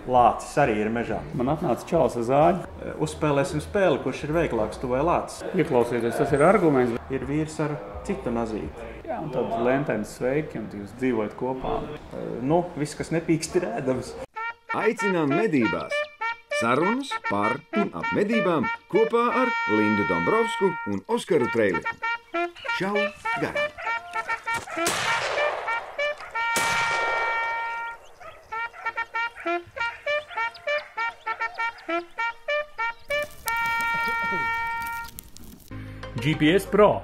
Lācis arī ir mežā. Man atnāca čalis ar zāģi. Uzspēlēsim spēli, kurš ir veiklāks, tu vai lācis. Ieklausieties, tas ir arguments. Ir vīrs ar citu nazīti. Jā, un tad lentēns sveiki, un jūs dzīvojat kopā. Viss, kas nepīkst, ir ēdams. Aicinām medībās! Sarunas par un ap medībām kopā ar Lindu Dombrovsku un Oskaru Trēliņu. Čau garām! GPS Pro.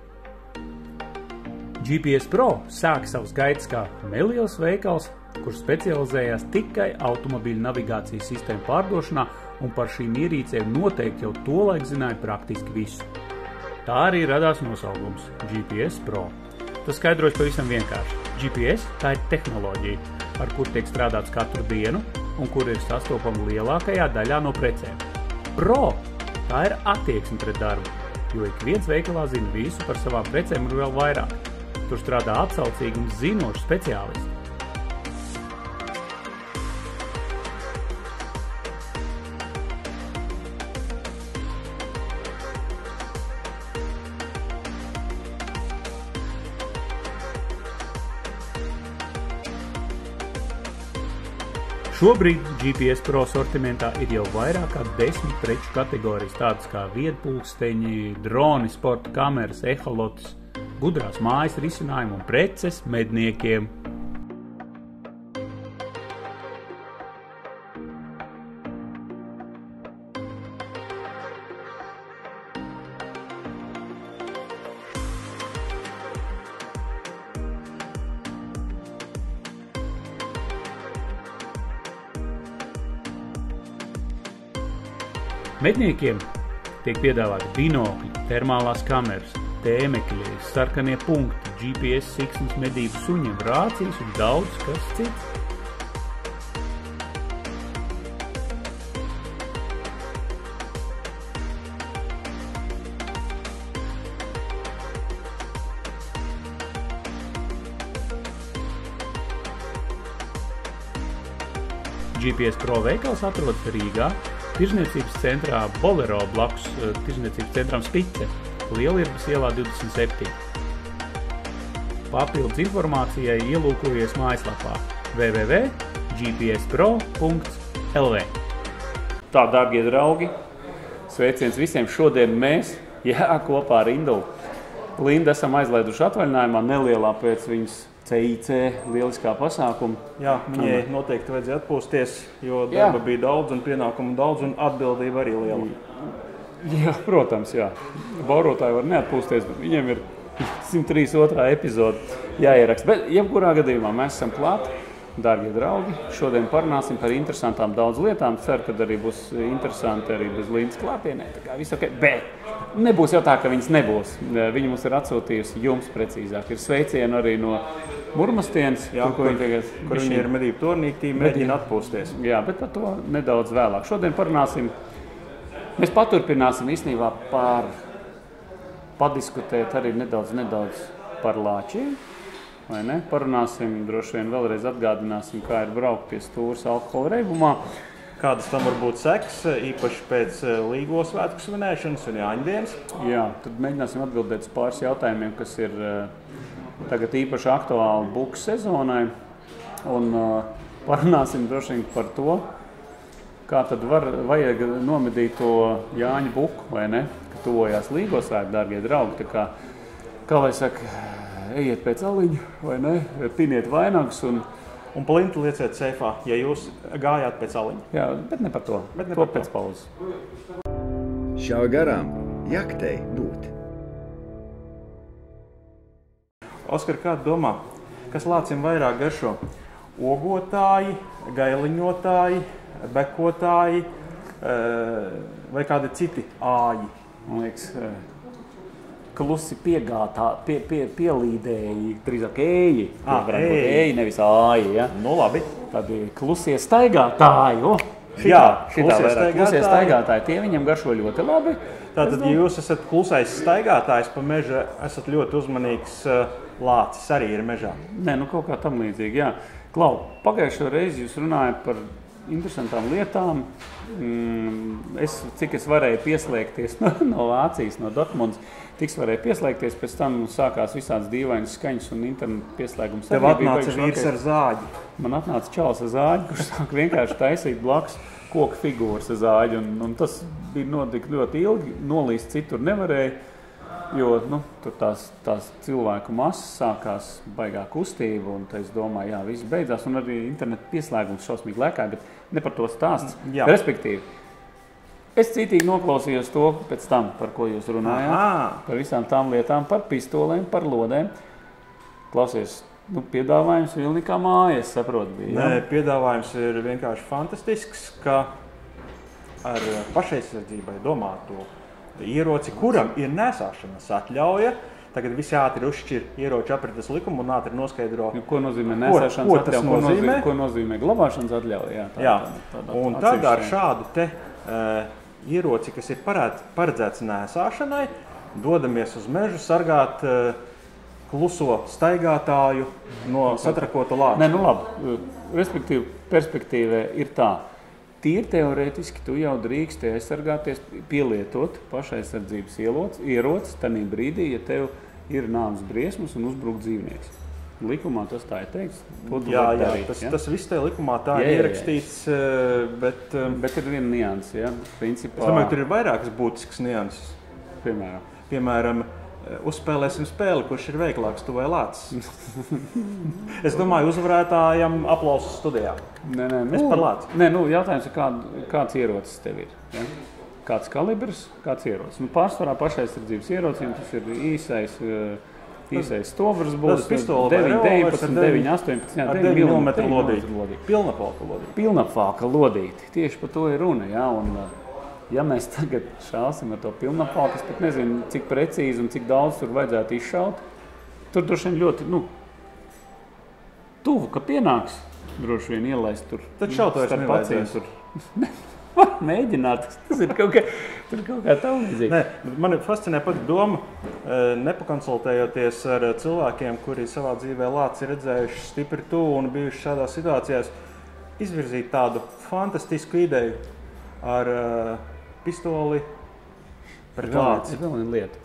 GPS Pro sāk savus gaitas kā neliels veikals, kurš specializējās tikai automobīļu navigācijas sistēmu pārdošanā, un par šīm ierīcēm noteikti jau tolaik zināja praktiski visu. Tā arī radās nosaukums GPS Pro. Tas skaidrojas pavisam vienkārši. GPS tā ir tehnoloģija, ar kur tiek strādāts katru dienu un kur ir sastopama lielākajā daļā no precēm. Pro tā ir attieksme pret darbu, jo ik viens veikalā zina visu par savām precēm un vēl vairāk. Tur strādā atsaucīgi un zinoši speciālisti. Šobrīd GPS Pro sortimentā ir jau vairāk kā 10 preču kategorijas, tādas kā viedpulksteņi, droni, sporta kameras, eholotus, gudrās mājas risinājumi un preces medniekiem. Medniekiem tiek piedāvāti binokļi, termālās kameras, tēmekļi, sarkanie punkti, GPS siksnas medību suņiem, rācijas un daudz kas cits. GPS Pro veikals atrodas Rīgā, Tirzniecības centrā Bolero blakus Tirzniecības centram Spice, Lielirbas ielā 27. Papildus informācijai ielūkojies mājaslapā www.gpspro.lv. Tā, dārgie draugi, sveiciens visiem! Šodien mēs, kopā ar Lindu esam aizlaiduši atvaļinājumā nelielā pēc viņas CIC lieliskā pasākuma. Jā, viņai noteikti vajadzēja atpūsties, jo darba bija daudz un pienākumu daudz un atbildība arī liela. Jā, protams, jā. Baurotāji var neatpūsties, bet viņiem ir 132. epizode jāieraksta. Bet jebkurā gadījumā mēs esam klāt, dārgie draugi. Šodien parunāsim par interesantām daudz lietām. Ceru, ka arī būs interesanti arī bez Lindas klātienē. Tā kā viss ok. Bet nebūs jau tā, ka viņas nebūs. Viņa mums ir atsūtījusi jums precīzāk. Ir sveicieni arī no Murmastienas, kur viņa ir medību turnīktī, mēģina atpūsties. Jā, bet par to nedaudz vēlāk. Šodien parunāsim, mēs paturpināsim īstenībā padiskutēt arī nedaudz par lāčiem. Vai ne? Parunāsim, droši vien vēlreiz atgādināsim, kā ir braukt pie stūras alkohola reibumā. Kādas tam var būt sekas, īpaši pēc Līgo svētku svinēšanas un Jāņdienas? Jā, tad mēģināsim atbildēt uz pāris jautājumiem, kas ir tagad īpaši aktuāli buku sezonai. Un parunāsim droši vien par to, kā tad vajag nomedīt to Jāņa buku, vai ne? Ka tuvojās Līgo svētki, dārgie draugi. Tā kā lai saka, ejiet pēc aliņa, vai ne? Piniet vainagus un plinti lieciet seifā, ja jūs gājāt pēc aliņa. Jā, bet ne par to. To pēc pauzes. Šā garām jaktei būt. Oskar, kā domā, kas lācim vairāk garšo? Ogotāji, gailiņotāji, bekotāji vai kādi citi āji? Man liekas, klusi pielīdēji, drīzāk ēji. Ēji, nevis āji, ja? Nu, labi. Tādi klusie staigātāji. Klusie staigātāji. Tie viņam garšo ļoti labi. Tātad, ja jūs esat klusais staigātājs pa meža, esat ļoti uzmanīgs, lācis arī ir mežā. Nē, kaut kā tam līdzīgi, jā. Klau, pagājušo reizi jūs runājat par interesantām lietām. Cik es varēju pieslēgties no Vācijas, no Dortmundas, tiks varēju pieslēgties, pēc tam sākās visādas dīvainas skaņas un internetu pieslēgums. Tev atnāca vīrs ar zāģi. Man atnāca čalis ar zāģi, kurš sāk vienkārši taisīt blakus koka figūras ar zāģi. Un tas bija notika ļoti ilgi, nolīst citur nevarēja. Jo tur tās cilvēku masas sākās baigā kustība, un es domāju, jā, viss beidzās, un arī internetu pieslēgums šausmīgi lēkāja, bet ne par to stāsts. Jā. Respektīvi, es citīgi noklausījos to pēc tam, par ko jūs runājāt, par visām tām lietām, par pistolēm, par lodēm. Klausies, piedāvājums vilni kā māja, es saprotu, bija. Nē, piedāvājums ir vienkārši fantastisks, ka ar pašaizsardzībai domātu ieroci, kuram ir nesāšanas atļauja. Tagad visi ātri uzšķir ieroču aprites likumu un ātri noskaidro, ko nozīmē nesāšanas atļauja, ko nozīmē glabāšanas atļauja. Un tad ar šādu te ieroci, kas ir paredzēts nesāšanai, dodamies uz mežu sargāt kluso staigātāju no satrakota lāča. Nē, labi. Respektīvi, perspektīvē ir tā. Tīri teorētiski tu jau drīksti aizsargāties, pielietot pašaizsardzības ieroci tanī brīdī, ja tev ir nāves briesmas un uzbruk dzīvnieks. Likumā tas tā ir teikts. Tas viss tajā likumā tā ir ierakstīts, bet ir viena nianse, ja, principā. Es domāju, tur ir vairākas būtiskas nianses. Piemēram, uzspēlēsim spēli, kurš ir veiklāks, tu vai lācis. Es domāju, uzvarētājam aplausus studijā. Es par lāci. Jautājums ir, kāds ierocis tev ir? Ja? Kāds kalibrs, kāds ierocis? Pārsvarā pašaizsardzības ierocim tas ir īsais stobrs būs 9, 19, 18, 9 mm lodīti. Pilnapalka lodīti. Tieši par to ir runa, ja? Un, ja mēs tagad šausim ar to pilnapalku, es pat nezinu, cik precīzi un cik daudz tur vajadzētu izšaut, tur droši vien ļoti, tuvu, ka pienāks droši vien ielaist tur. Tad šaut vairs nevajadzēs. Mēģināt, tas ir kaut kā tā līdzīgi. Mani fascinē pat doma, nepakonsultējoties ar cilvēkiem, kuri savā dzīvē lāci redzējuši stipri tuvu un bijuši šādās situācijās, izvirzīt tādu fantastisku ideju ar pistoli pret lāci. Ir vēl viena lieta.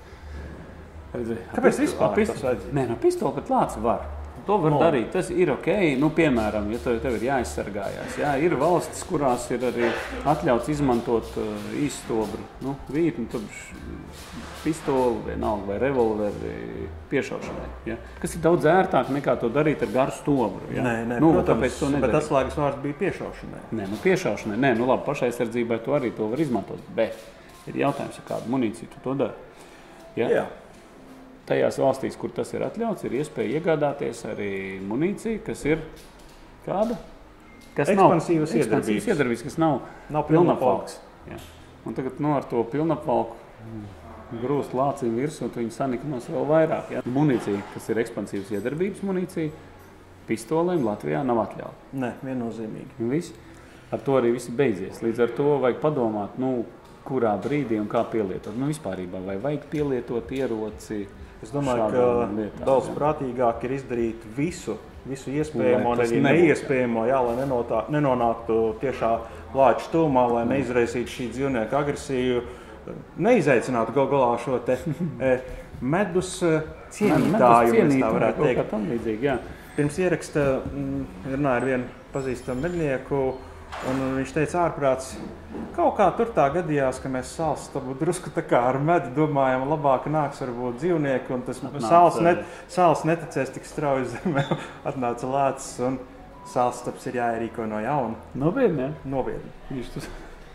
Kāpēc vispār tas vajadzētu? Nē, pistoli pret lāci var. To var darīt. Tas ir ok. Piemēram, ja tev ir jāizsargājās. Jā, ir valstis, kurās ir arī atļauts izmantot īstobru vītni, tur pistoli, vienalga vai revolveri piešaušanai. Ja? Kas ir daudz ērtāk nekā to darīt ar garu stobru. Ja? Nē, protams, bet atslēgas vārds bija piešaušanai. Piešaušanai. Nē, labi, pašaizsardzībai to arī to var izmantot. Bet ir jautājums, ar kādu munīciju tu to dari. Ja? Jā. Tajās valstīs, kur tas ir atļauts, ir iespēja iegādāties arī munīciju, kas ir kāda? Ekspansīvas iedarbības, kas nav pilnapalks. Ja. Un tagad ar to pilnapalku grūst lācīm virsū, un viņi saniknos vēl vairāk. Ja. Munīcija, kas ir ekspansīvas iedarbības munīcija, pistolēm Latvijā nav atļauta. Nē, viennozīmīgi. Viss. Ar to arī viss beidzies. Līdz ar to vajag padomāt, kurā brīdī un kā pielietot. Vispārībā, vai vajag pielietot ieroci. Es domāju, ka daudz prātīgāk ir izdarīt visu iespējamo un arī neiespējamo, lai nenonāktu tiešā lāča tūmā, lai neizraisītu šī dzīvnieka agresiju, neizaicinātu galā šo te medus cienītāju, mēs tā varētu teikt. Līdzīgi, jā. Pirms ieraksta runāja ar vienu pazīstamu mednieku, un viņš teica ārprāts, kaut kā tur tā gadījās, ka mēs sāls drusku tā kā ar medu domājam, labāk nāks varbūt dzīvnieki, un tas sāls neticēs tik strauji zemē, atnāca lācis, un sāls taps ir jāierīko no jauna. Nopietni, ja? Nopietni. Viņš tas...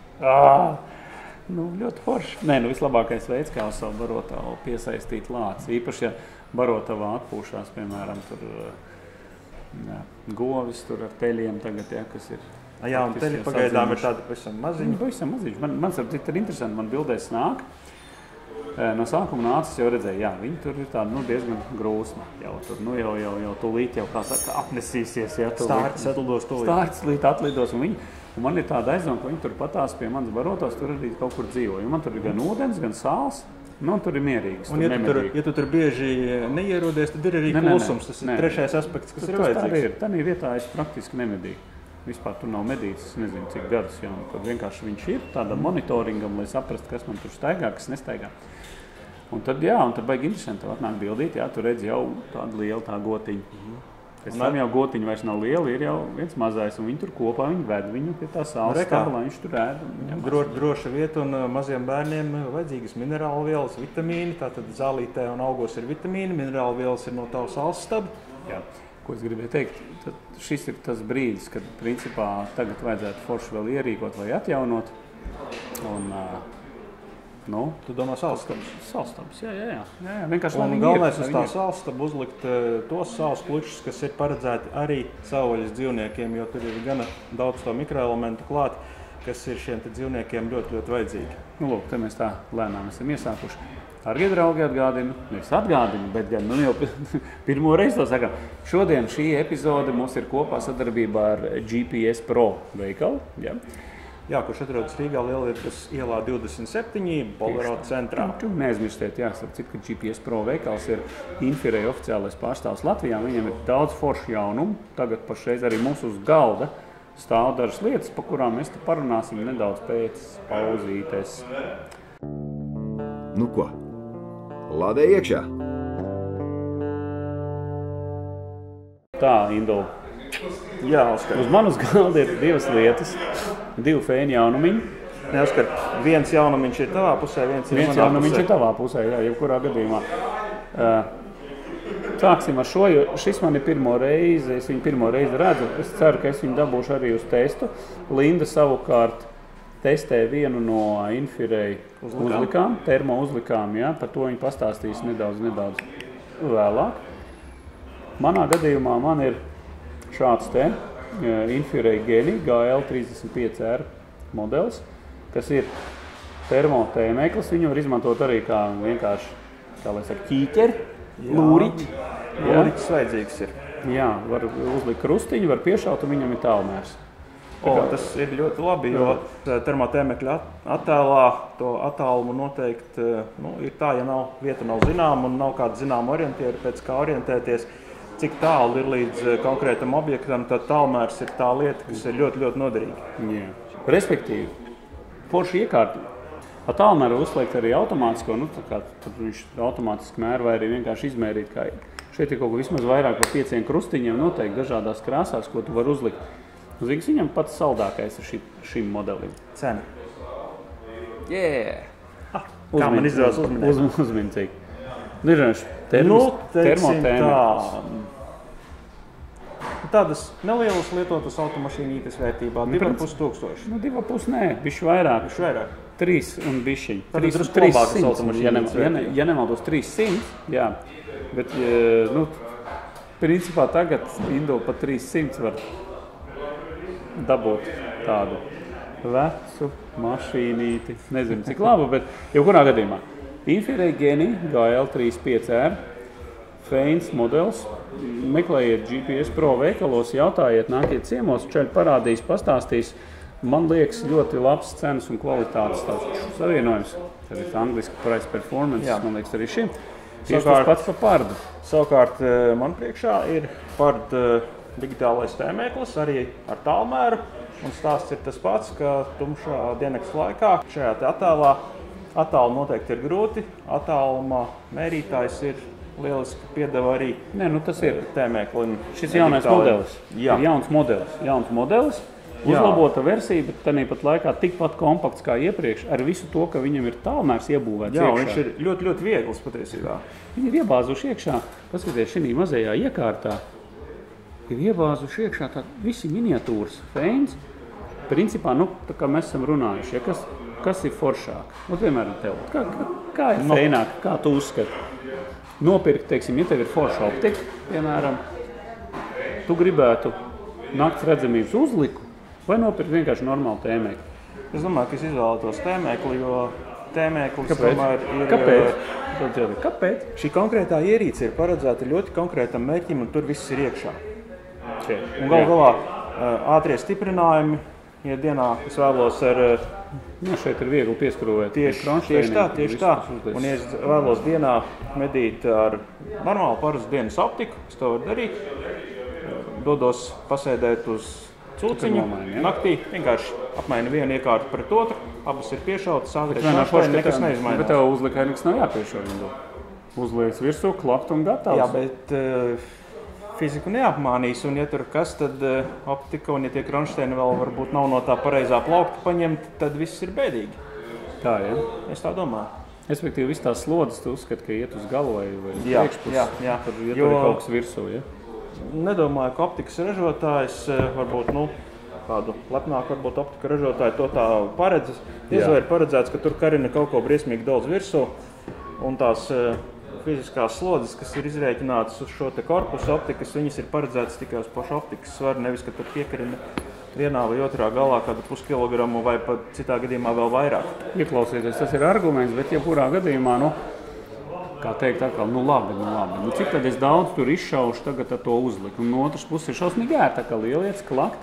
ļoti forši. Vislabākais veids, kā uz savu barotavu piesaistīt lāci. Īpaši, ja barotavā atpūšās, piemēram, tur govis tur ar teļiem tagad, kas ir... Jā, un teļi pagaidām ir tādi pavisam maziņi. Pavisam maziņi. Man ir interesanti, man bildēs nāk. No sākuma nācis jau redzēja, viņi tur ir tādi diezgan grūsma. Jau tūlīt jau, kā saka, apnesīsies. Stārcis atlidos tūlīt. Stārcis atlidos, un man ir tāda aizdoma, ka viņi tur patās pie manas barotos, tur arī kaut kur dzīvo. Jo man tur ir gan ūdens, gan sāls. Tur ir mierīgs. Un ja tu tur bieži neierodies, tad ir arī klusums. Tas ir trešais aspekts, kas ir vajadzīgs. Tā ir vietā, es praktiski nemedīju. vispār tur nav medīts, es nezinu, cik gadus jau, kad vienkārši viņš ir tādam monitoringam, lai saprastu, kas man tur staigā, kas nestaigā. Un tad, un tad baigi interesanti, tev atnāk bildīt, tu redzi jau tādu lielu tā gotiņu. Pēc tam jau gotiņa vairs nav liela, ir jau viens mazais, un viņi tur kopā, viņi ved viņu pie tā saules staba, lai viņš tur ēd. Droša vieta, un maziem bērniem vajadzīgas minerāla vielas, vitamīni, tātad zālītē un augos ir vitamīni, minerāla vielas ir no tava saules staba. Jā. Ko es gribēju teikt, tad šis ir tas brīdis, kad principā tagad vajadzētu forši vēl ierīkot vai atjaunot. Un, tu domā saulestabus? Saulestabus, jā. Vienkārši, un galvenais uz tā saulestabu uzlikt tos saules klučus, kas ir paredzēti arī savvaļas dzīvniekiem, jo tur ir gana daudz to mikroelementu klāt, kas ir šiem dzīvniekiem ļoti, ļoti vajadzīgi. Lūk, te mēs tā lēnām esam iesākuši. Argie draugi atgādinu, bet gan jau pirmo reizi to sakām. Šodien šī epizode mums ir kopā sadarbībā ar GPS Pro veikalu. Jā, kurš atrodas Rīgā Lielietas ielā 27, Bolero centrā. Neaizmirstiet, jāsaka, ka GPS Pro veikals ir Infirei oficiālais pārstāvs Latvijā. Viņam ir daudz foršu jaunumu. Tagad pašreiz arī mums uz galda stāv dažas lietas, pa kurām mēs te parunāsim nedaudz pēc pauzītes. Nu ko, lādē iekšā? Tā, Indo. Jā, Oskar. Uz manas galda ir divas lietas, divi fēņu jaunumiņi. Ne, Oskar, viens jaunumiņš ir tavā pusē, viens jaunumiņš ir tavā pusē, jebkurā gadījumā. Sāksim ar šo, jo šis man ir pirmo reizi, es viņu pirmo reizi redzu. Es ceru, ka es viņu dabūšu arī uz testu. Linda savukārt testē vienu no Infirei uzlikām, termo uzlikām, par to viņi pastāstīs nedaudz vēlāk. Manā gadījumā man ir šāds te Infirei Geni GL35R modelis, kas ir termotēmeklis. Viņu var izmantot arī kā vienkārši, ķīķeri, lūriķi. Lūriķis vajadzīgs ir. Jā, var uzlikt krustiņu, var piešaut, un viņam ir tālmērs. Tas ir ļoti labi, jo termotēmekļa attēlā to attālumu noteikti ir tā, ja vieta nav zināma un nav kāda zināma orientieri, pēc kā orientēties, cik tālu ir līdz konkrētam objektam, tad tālmērs ir tā lieta, kas ir ļoti, ļoti noderīga. Jā. Respektīvi, forši iekārti. Tālmēru uzliekt arī automātisko, tad viņš automātiski mēra vai arī vienkārši izmērīt, kā ir. Šeit ir kaut ko vismaz vairāk par 5 krustiņiem, noteikti dažādās krāsās, ko tu vari uzlikt. Zinies, viņam pats saldākais ir šim modelim. Cena. Kā man izdevās uzminēt? Uzmincīgi. Termotēmeklis. Tādas nelielas lietotas automašīnītes vērtībā 2,5 tūkstoši. 2,5 nē, bišķi vairāk. 3 un bišķiņi. Tad drusku labākas automašīnītes vērtībā. Ja nemaldos 300, jā. Bet, principā tagad Indo pa 300 var dabūt tādu vecu mašīnīti. Nezinu, cik labu, bet jebkurā gadījumā. Infirei Geni GL35R Feins modelis. Meklējiet GPS Pro veikalos, jautājiet, nākiet ciemos, čeļi parādīs, pastāstīs. Man liekas ļoti labs cenas un kvalitātes savienojums. Tad ir angliski price performance, man liekas arī šim. Tieši tas pats par Pardu. Savukārt man priekšā ir Pardu digitālais tēmeklis, arī ar tālmēru. Un stāsts ir tas pats, ka tumšā diennakts laikā šajā attēlā attālu noteikti ir grūti. Attālumā mērītājs ir lieliski piedeva arī tas ir tēmeklim. Šis jaunais modelis. Ir jauns modelis. Uzlabota versija, bet tāpat laikā tikpat kompakts kā iepriekš, ar visu to, ka viņam ir tālmērs iebūvēts iekšā. Viņš ir ļoti, ļoti viegls patiesībā. Viņi ir iebāzuši iekšā, paskaties, šī mazajā iekārtā, ir iebāzuši iekšā visi miniatūras feins. Principā, tā kā mēs esam runājuši, kas ir foršāk? Piemēram, tev, kā ir feināk, kā tu uzskati? Nopirkt, teiksim, ja tev ir forša optika, piemēram, tu gribētu nakts redzamības uzliku, vai nopirkt vienkārši normālu tēmekli? Es domāju, ka es izvēlētos tēmekli, jo tēmeklis tomēr ir... Kāpēc? Šī konkrētā ierīce ir paredzēta ļoti konkrētam mērķim, un tur viss ir iekšā. Un galvā ātrie stiprinājumi, ja dienā es vēlos ar... šeit ir viegli pieskrūvēt. Tieši tā. Un ja es vēlos dienā medīt ar normālu parastu dienas optiku, es to varu darīt. Dodos pasēdēt uz cūciņu naktī, vienkārši apmaina vienu iekārtu pret otru, abas ir piešautas, sākties šāštaini, nekas neizmainās. Bet tev uzlikai nekas nav jāpiešauj. Uzlieks virsū, klakt un gatavs. Jā, bet fiziku neapmānīs, un ja tur kas, tad optika, un ja tie kronšteini vēl varbūt nav no tā pareizā plaukta paņemt, tad viss ir bēdīgi. Tā, ja? Es tā domāju. Respektīvi, viss tās slodzes, tu uzskati, ka iet uz galu vai priekšpusi, tad iet arī kaut kas virsū, ja? Nedomāju, ka optikas ražotājs varbūt, kādu lepnāku varbūt optika ražotāju to tā paredz. Diezvēr ir paredzēts, ka tur karina kaut ko briesmīgi daudz virsū, un tās fiziskās slodzes, kas ir izrēķinātas uz šo te korpusu optikas, viņas ir paredzētas tikai uz pašu optikas svaru, nevis, ka tur piekarina vienā vai otrā galā kādu puskilogramu vai pat citā gadījumā vēl vairāk. Ieklausieties, tas ir arguments, bet jebkurā gadījumā, kā teikt atkal, labi. Cik tad es daudz tur izšaušu tagad ar to uzliku? Un no otras puses ir šausmīgi ēr, tā kā lielietas klakt.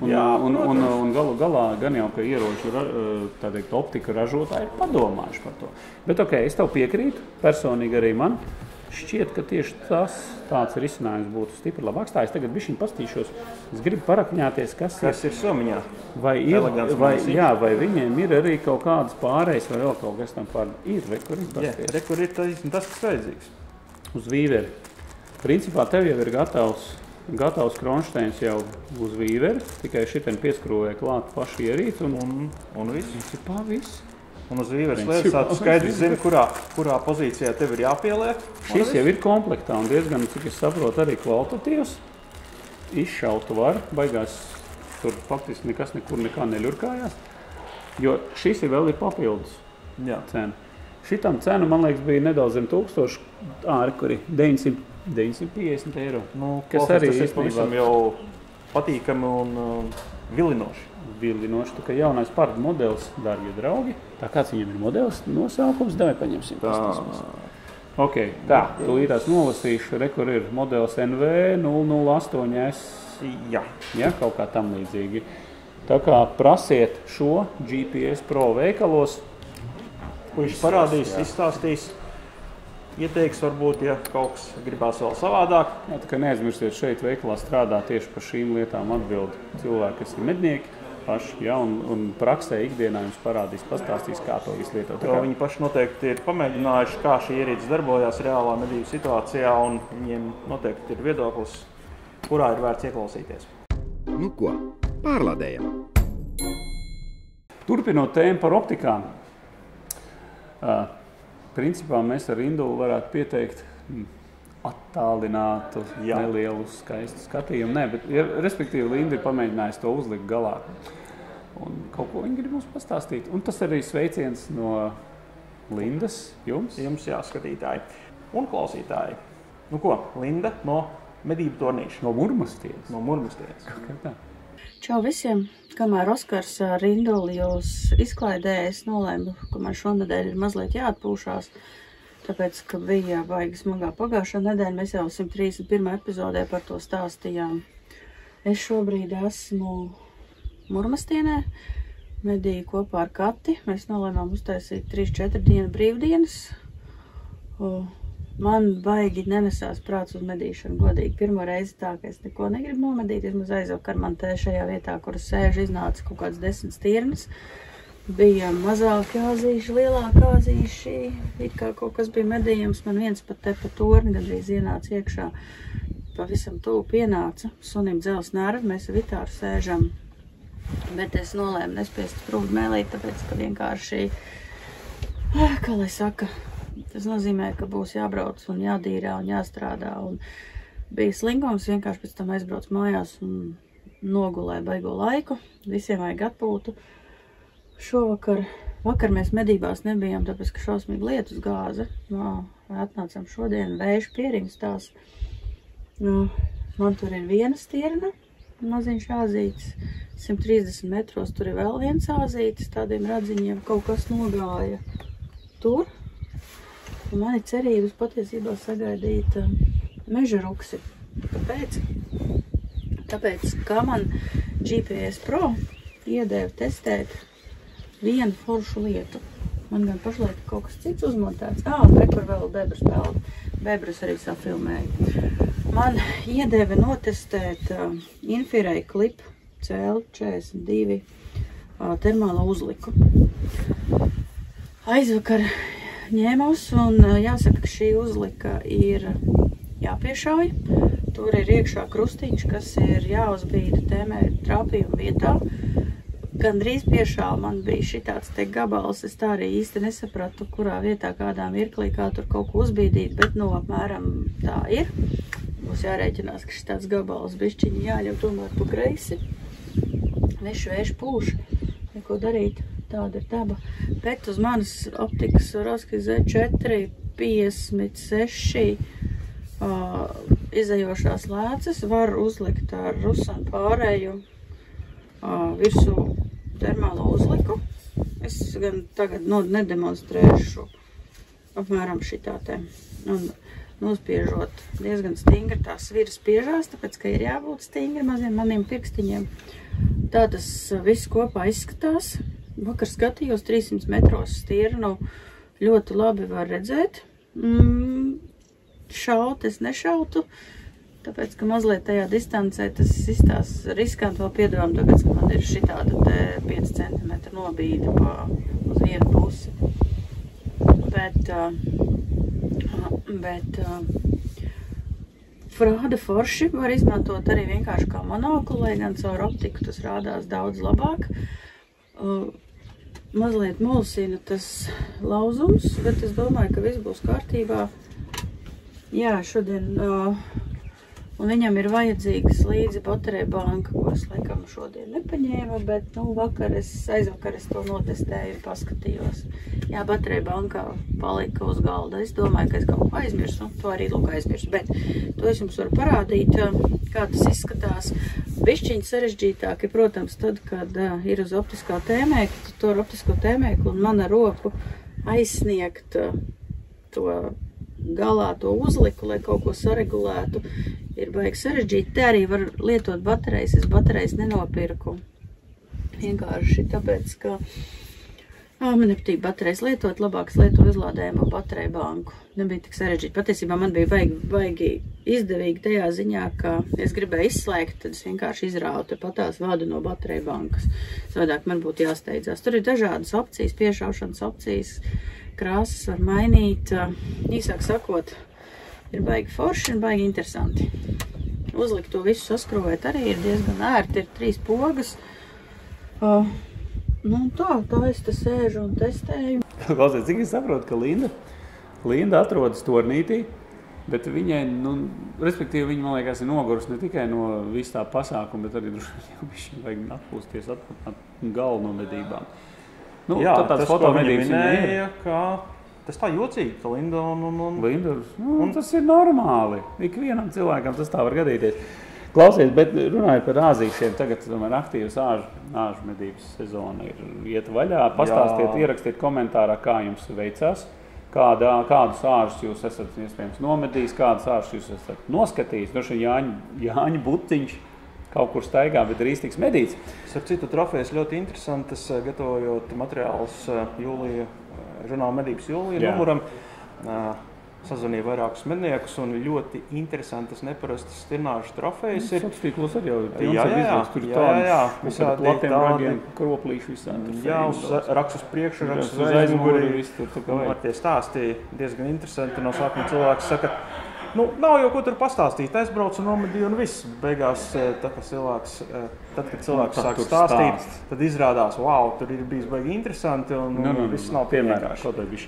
Un galu galā gan jau, ka ieroču optika ražotāji ir padomājuši par to. Bet es tev piekrītu, personīgi arī man. Šķiet, ka tieši tāds risinājums būtu stipri labāks. Tā es tagad bišķiņ pastīšos. Es gribu parakņāties, kas ir somiņā. Vai viņiem ir arī kaut kādas pārējas vai vēl kaut kas tam pār. Ir, kur ir tas, kas vajadzīgs. Uz vīveri. Principā tev jau ir gatavs kronšteins jau uz vīveri, tikai šitien pieskrūvē klāt paši ierīci un viss. Principā viss. Un uz vīveres lietas tu skaidri zini, kurā pozīcijā tev ir jāpieliek. Šis jau ir komplektā un diezgan, cik es saprotu, arī kvalitatīvs. Izšautu var, baigās tur faktiski nekas nekur nekā neļurkājās. Jo šis ir vēl ir papildus cena. Šitam cenu, man liekas, bija nedaudz zem 1000, kuri 950 eiro. Kas arī tas ir pavisam jau patīkami un vilinoši. Tā kā jaunais pardu modelis, dārgie draugi. Tā kāds viņam ir modelis nosaukums, davai paņemsim. Tā, tūlītās nolasīšu, kur ir modelis NV008S. Jā, kaut kā tam līdzīgi. Tā kā prasiet šo GPS Pro veikalos. Viņš parādīs, izstāstīs, ieteiks varbūt, ja kaut kas gribās vēl savādāk. Jā, tā kā neaizmirstiet, šeit veikalā strādā tieši par šīm lietām atbild cilvēki, kas ir mednieki. Un praksē ikdienā jums parādīs, pastāstīs, kā to visu lietot. Viņi paši noteikti ir pamēģinājuši, kā šī ierīce darbojās reālā medību situācijā, un viņiem noteikti ir viedoklis, kurā ir vērts ieklausīties. Nu ko, pārlādējam. Turpinot tēmu par optikām, principā mēs ar Indulu varētu pieteikt attālinātu, nelielu, skaistu skatījumu. Nē, bet, respektīvi, Linda ir pamēģinājusi to uzlikt galā. Un kaut ko viņi grib mums pastāstīt. Un tas arī sveiciens no Lindas jums. Jums, skatītāji un klausītāji. Nu ko, Linda no medību tornīša. No Murmastienes. Čau visiem! Kamēr Oskars ar Induli jūs izklaidēja, es nolēmu, ka man šonedēļ ir mazliet jāatpūšās. Tāpēc, ka bija baigi smagā pagājušā nedēļa, mēs jau 131. epizodē par to stāstījām. Es šobrīd esmu Murmastienē, medīju kopā ar Kati. Mēs nolēmām uztaisīt 3-4 dienu brīvdienas. Man baigi nenesās prāts uz medīšanu, godīgi. Pirmo reizi tā, ka es neko negribu nomedīt. Vismaz aizvakar man te šajā vietā, kur es sēžu, iznāca kaut kāds 10 stirnas. Bija mazāki āzīši, lielāki āzīši, it kā kaut kas bija medījums, man viens pat te pa torni gandrīz ienāca iekšā, pavisam tuvu pienāca, sunim dzels nervi, mēs ar Vitāru sēžam, bet es nolēmu nespiest sprūdu mēlīt, tāpēc, ka vienkārši, kā lai saka, tas nozīmē, ka būs jābrauc un jādīrā un jāstrādā, un bija slinkums, vienkārši pēc tam aizbrauc mājās un nogulēja baigo laiku, visiem vajag atpūtu. Vakar mēs medībās nebijām, tāpēc, ka šausmīgi lietus gāze. Atnācām šodien, vējš pieriņas tās. Man tur ir viena stirna, maziņš āzītis. 130 metros tur ir vēl viens āzītis, tādiem radziņiem kaut kas nogāja tur. Un mani cerības patiesībā sagaidīt meža ruksi. Tāpēc, kā man GPS Pro iedēva testēt vienu foršu lietu. Man gan pašlaik kaut kas cits uzmontēts. Kur vēl bebras pelda. Bebras arī safilmēja. Man iedēva notestēt Infrared Clip CL42 termālo uzliku. Aizvakar ņēmos un jāsaka, ka šī uzlika ir jāpiešauj. Tur ir iekšā krustiņš, kas ir jāuzbīda tēmē trāpījuma vietā. Gandrīz piešāva man bija šitāds te gabals, es tā arī īsti nesapratu, kurā vietā kādā mirklī, kā tur kaut ko uzbīdīt, bet apmēram tā ir. Būs jārēķinās, ka šitāds gabals bišķiņi jāļauj tomēr pa kreisi. Vējš pūš, neko darīt, tāda ir daba. Bet uz manas optikas Swarovski Z4 56 izējošās lēcas var uzlikt ar rusanu pārēju virsū termālo uzliku. Es gan tagad nedemonstrēšu apmēram šitā te. Un nospiežot diezgan stingri tās sviras spiežās, tāpēc, ka ir jābūt stingri maniem pirkstiņiem. Tā tas viss kopā izskatās. Vakar skatījos 300 metros stirnu, ļoti labi var redzēt. Šaut es nešautu, tāpēc, ka mazliet tajā distancē tas izstās riskanti vēl piedāvām, tāpēc, ka man ir šitāda te 5 cm nobīde uz vienu pusi. Bet frāda forši var izmantot arī vienkārši kā monoklu, lai gan caur optiku tas rādās daudz labāk. Mazliet mulsina tas lauzums, bet es domāju, ka viss būs kārtībā. Jā, šodien, un viņam ir vajadzīgas līdzi baterija banka, ko es laikam šodien nepaņēmu, bet, aizvakar es to notestēju un paskatījos. Jā, baterija bankā palika uz galda. Es domāju, ka es kaut ko aizmirsu, to arī lūk aizmirsu, bet to es jums varu parādīt, kā tas izskatās. Bišķiņi sarežģītāki, protams, tad, kad ir uz optiskā tēmēkla, to ar optisko tēmēklu un man ar roku aizsniegt to galā to uzliku, lai kaut ko saregulētu, ir baigi sarežģīti. Te arī var lietot baterijas, es baterijas nenopirku. Vienkārši tāpēc, ka man nepatīk baterijas lietot, labāk es lietoju uzlādējumu bateriju banku. Nebija tik sarežģīti. Patiesībā man bija baigi izdevīgi tajā ziņā, ka es gribēju izslēgt, tad es vienkārši izrāvu patās vādu no bateriju bankas. Savādāk man būtu jāsteidzās. Tur ir dažādas opcijas, piešaušanas opcijas, krāsas var mainīt, īsāk sakot, ir baigi forši un baigi interesanti. Uzlikt to visu saskrūvēt arī ir diezgan ērti, ir 3 pogas. Tā es te sēžu un testēju. Klausies, cik es saprotu, ka Linda atrodas tornītī, bet viņai, respektīvi, viņa, man liekas, ir nogurusi ne tikai no visu tā pasākuma, bet arī droši vajag atpūsties, atpūst galvu no medībām. Jā, tas, ko viņa minēja, ka tas tā jocīgi, ka Linda un tas ir normāli. Ikvienam cilvēkam tas tā var gadīties. Klausies, bet runājot par āzīšiem, tagad tomēr aktīvas āžu medības sezona ir iet vaļā. Pastāstiet, ierakstiet komentārā, kā jums veicās, kādus āžus jūs esat iespējams nomedījis, kādus āžus jūs esat noskatījis. Droši Jāņa Butiņš kaut kur staigā, bet drīz tiks medīts. Starp citu, trofejas ļoti interesantas, gatavojot materiālus žurnāla medības jūlija numuram. Sazvanīja vairākus medniekus un ļoti interesantas, neparastas stirnāžu trofejas ir. Sociālos arī jau tur tādas visādi platiem ragiem, kroplīši visādi. Jā, raks uz priekšu, raks uz aizmuguri. Ar tie stāstīja diezgan interesanti. No sākuma cilvēks saka, nav jau ko tur pastāstīt, aizbraucu un nomedīju un viss. Beigās, tad, kad cilvēks sāk stāstīt, tad izrādās, tur ir bijis baigi interesanti un viss nav vienkārši.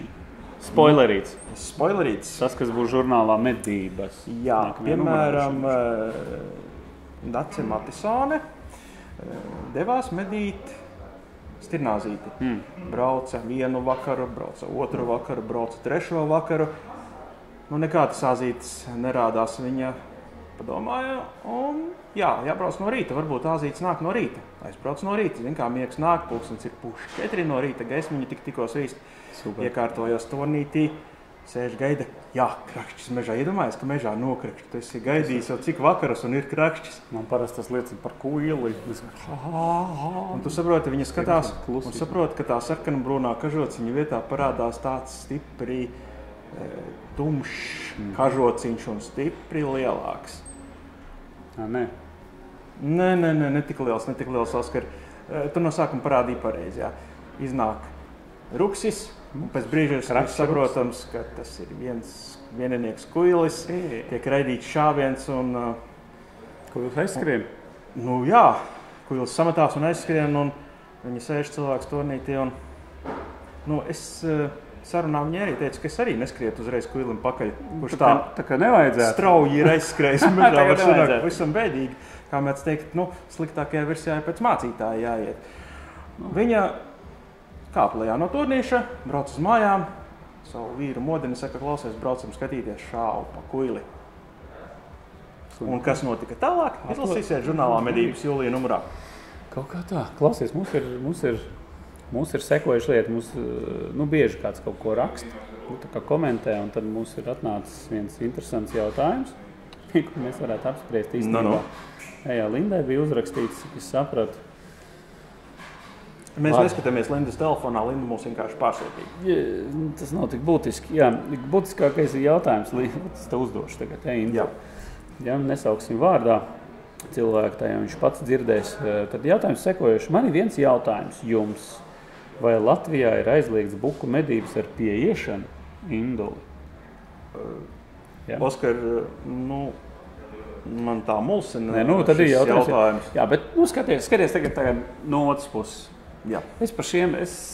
Spoilerīts. Tas, kas būs žurnālā medības. Jā, piemēram, Dace Matisone devās medīt stirnāzīti. Brauca vienu vakaru, brauca otru vakaru, brauca trešo vakaru. Nekādas āzītes nerādās, viņa padomāja, un jābrauc no rīta, varbūt āzītes nāk no rīta. Aizbrauc no rīta, zin kā miegs nāk, pulkstens ir 4 no rīta, gaismiņa tikko svīst. Iekārtojos tornītī, sēž gaida, krakšķis mežā. Iedomājies, ka mežā nokrakšķi, tu esi gaidījis jau cik vakarus un ir krakšķis. Man parasti tas liecina par kuili. Un tu saproti, viņa skatās un saproti, ka tā sarkana brūnā kažociņa vietā parādās tāds stipri tumšs kažociņš un stipri lielāks. Nē. Ne tik liels, Oskar. Tu no sākuma parādīji pareizi, jā. Iznāk ruksis, un pēc brīža ir saprotams, ka tas ir vieninieks kuilis, tiek raidīts šāviens un... Kuilis aizskrien? Nu jā, kuilis sametās un aizskrien, un viņi sēž cilvēks turnītī, un... Nu, es sarunā viņai arī teicu, ka es arī neskrietu uzreiz kuilim pakaļ, kurš tā kā nevajadzētu. Strauji ir aizskrējis mežā, var sanāk visam bēdīgi. Kā mēs teikt, nu, sliktākajā versijā ir pēc mācītāja jāiet. Viņa kāp lejā no turnīša, brauc uz mājām, savu vīru modini saka, klausies, braucam skatīties šāvu pa kuili. Un kas notika tālāk? Izlasīsiet žurnālā Medības jūlija numurā. Kaut kā tā. Klausies, mums ir sekojuši lieta, mums bieži kāds kaut ko raksta, tā kā komentē, un tad mums ir atnācis viens interesants jautājums, ko mēs varētu apspriest īstenībā. Jā, Lindai bija uzrakstīts, cik es sapratu. Mēs neskatāmies Lindas telefonā, Linda mūs vienkārši pārsūtīja. Tas nav tik būtiski. Jā, būtiskākais ir jautājums, es te uzdošu tagad. Ja nesauksim vārdā cilvēku, tā jau viņš pats dzirdēs. Tad jautājums sekojuši. Man ir viens jautājums jums. Vai Latvijā ir aizliegts buku medības ar pieiešanu induli? Oskar, man tā mulsina tad ir jautājums. Jā, bet skaties tagad no otras puses. Jā. Es par šiem,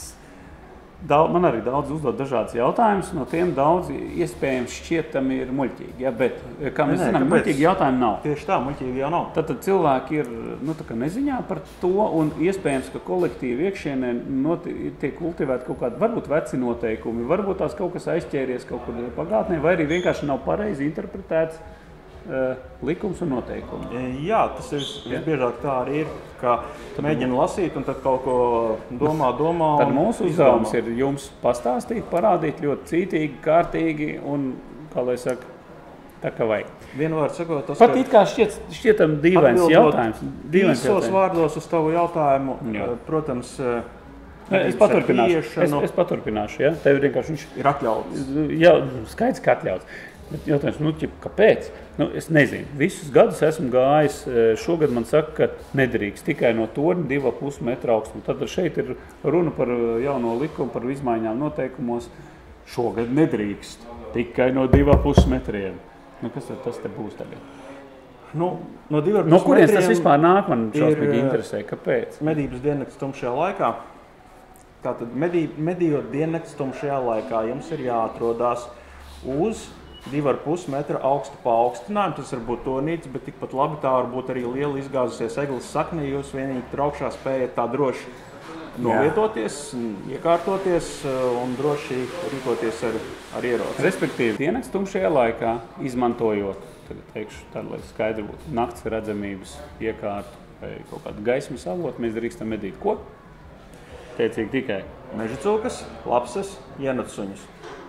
man arī daudz uzdod dažādas jautājumus, no tiem daudz iespējams šķietami ir muļķīgi, ja, bet, kā mēs zinām, muļķīgi jautājumi nav. Tieši tā, muļķīgi jau nav. Tad cilvēki ir, tā kā neziņā par to, un iespējams, ka kolektīvi iekšienē tiek kultivēti kaut kādi, varbūt veci noteikumi, varbūt tās kaut kas aizķēries kaut kur pagātnē, vai arī vienkārši nav pareizi interpretēts likums un noteikumi. Jā, tas ir visbiežāk tā arī ir, ka mēģina lasīt un tad kaut ko domā. Tad mūsu uzdevums ir jums pastāstīt, parādīt ļoti cītīgi, kārtīgi un, kā lai saka, tā kā vajag. Vienvārds sakot, tas, pat it kā šķietam dīvains jautājums. Īsos vārdos uz tavu jautājumu, protams, es paturpināšu, ja? Tev vienkārši viņš ir atļauts. Jā, skaidrs, ka atļauts. Bet jautājums, kāpēc? Es nezinu. Visus gadus esmu gājis. Šogad man saka, ka nedrīkst tikai no torņa 2,5 metra augstuma. Tad šeit ir runa par jauno likumu, par izmaiņām noteikumos. Šogad nedrīkst tikai no 2,5 metriem. Kas tad tas te būs tagad? No 2,5 no kurienes tas vispār nāk? Man šausmīgi interesē. Kāpēc? Medības diennakts tumšajā laikā. Tātad medījot diennakts tumšajā laikā jums ir jāatrodās uz 2,5 metra augstu paaugstinājumu. Tas var būt turnītis, bet tikpat labi tā var būt arī liela izgāzusies eglis sakne. Jūs vienīgi tur augšā spējat tā droši novietoties, iekārtoties un droši rīkoties ar ieroci. Respektīvi, diennakts tumšajā laikā izmantojot, tagad teikšu tā, lai skaidri būtu, nakts redzamības iekārtu vai kaut kādu gaismas avotu, mēs drīkstam medīt ko? Tiecīgi tikai meža cilkas, lapses, ienatsuņus.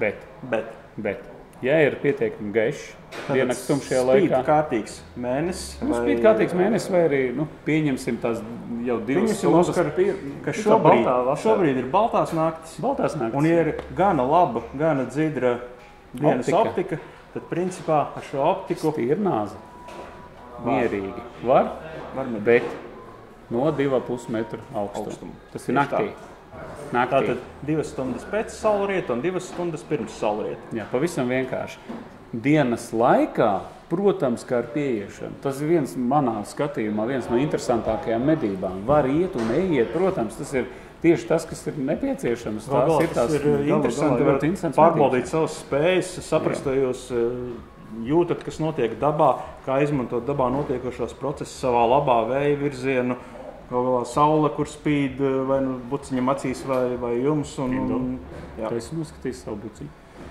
Bet. Ja ir pietiekami gaišs diennakts tumšajā laikā. Spīd kārtīgs mēnesis. Spīd kārtīgs mēnesis vai arī, pieņemsim tās jau 2 stundas. Ka šobrīd ir baltās naktis. Un ja ir gana laba, gana dzidra dienas optika, tad principā ar šo optiku... Stīrnāze. Mierīgi. Var bet no 2,5 metru augstumu. Tas ir naktī. Tātad 2 stundas pēc saulrieta un 2 stundas pirms saulrieta. Jā, pavisam vienkārši. Dienas laikā, protams, kā ar pieiešanu. Tas ir viens manā skatījumā, viens no interesantākajām medībām. Var iet un neiet, protams, tas ir tieši tas, kas ir nepieciešams. Tas ir interesanti pārbaudīt savas spējas, saprast, vai jūs jūtat, kas notiek dabā, kā izmantot dabā notiekošos procesus savā labā vēja virzienu. Saule, kur spīd vai buciņam acīs vai jums. Tu esi noskatījis savu buciņu?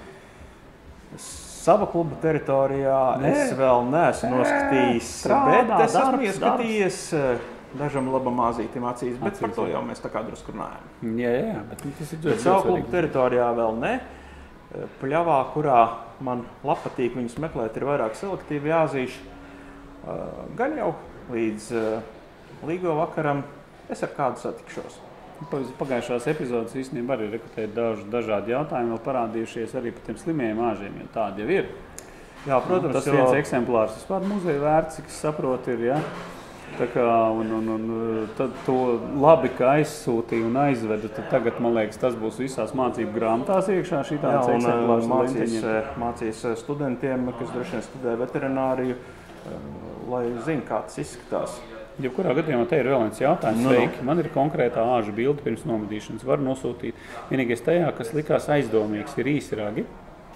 Sava kluba teritorijā es vēl neesmu noskatījis, bet es esmu ieskatījies dažam labam māzītim acīs, bet par to jau mēs tā kā drusku runājam. Jā, bet tas ir ļoti savu kluba teritorijā vēl ne. Pļavā, kurā man patīk viņus meklēt, ir vairāk selektīvi jāzīši. Gan jau līdz līgo vakaram es ar kādu satikšos. Pagājušās epizodes īstenībā arī rekrutēja dažādi jautājumi, vēl parādījušies arī par tiem slimajiem āžiem, jo tādi jau ir. Jā, protams. Tas viens eksemplārs vispār muzeja vērts, cik es saprotu, ir, ja? Tā kā, tad to labi, ka aizsūtīja un aizveda, tad tagad, man liekas, tas būs visās mācību grāmatās iekšā šitāds eksemplārs. Mācīs studentiem, kas droši vien studē veterināriju, lai zina, kā tas izskatās. Jebkurā gadījumā te ir vēl viens jautājums. Sveiki. Man ir konkrētā āža bilde pirms nomedīšanas. Var nosūtīt. Vienīgais tajā, kas likās aizdomīgs, ir īsi ragi.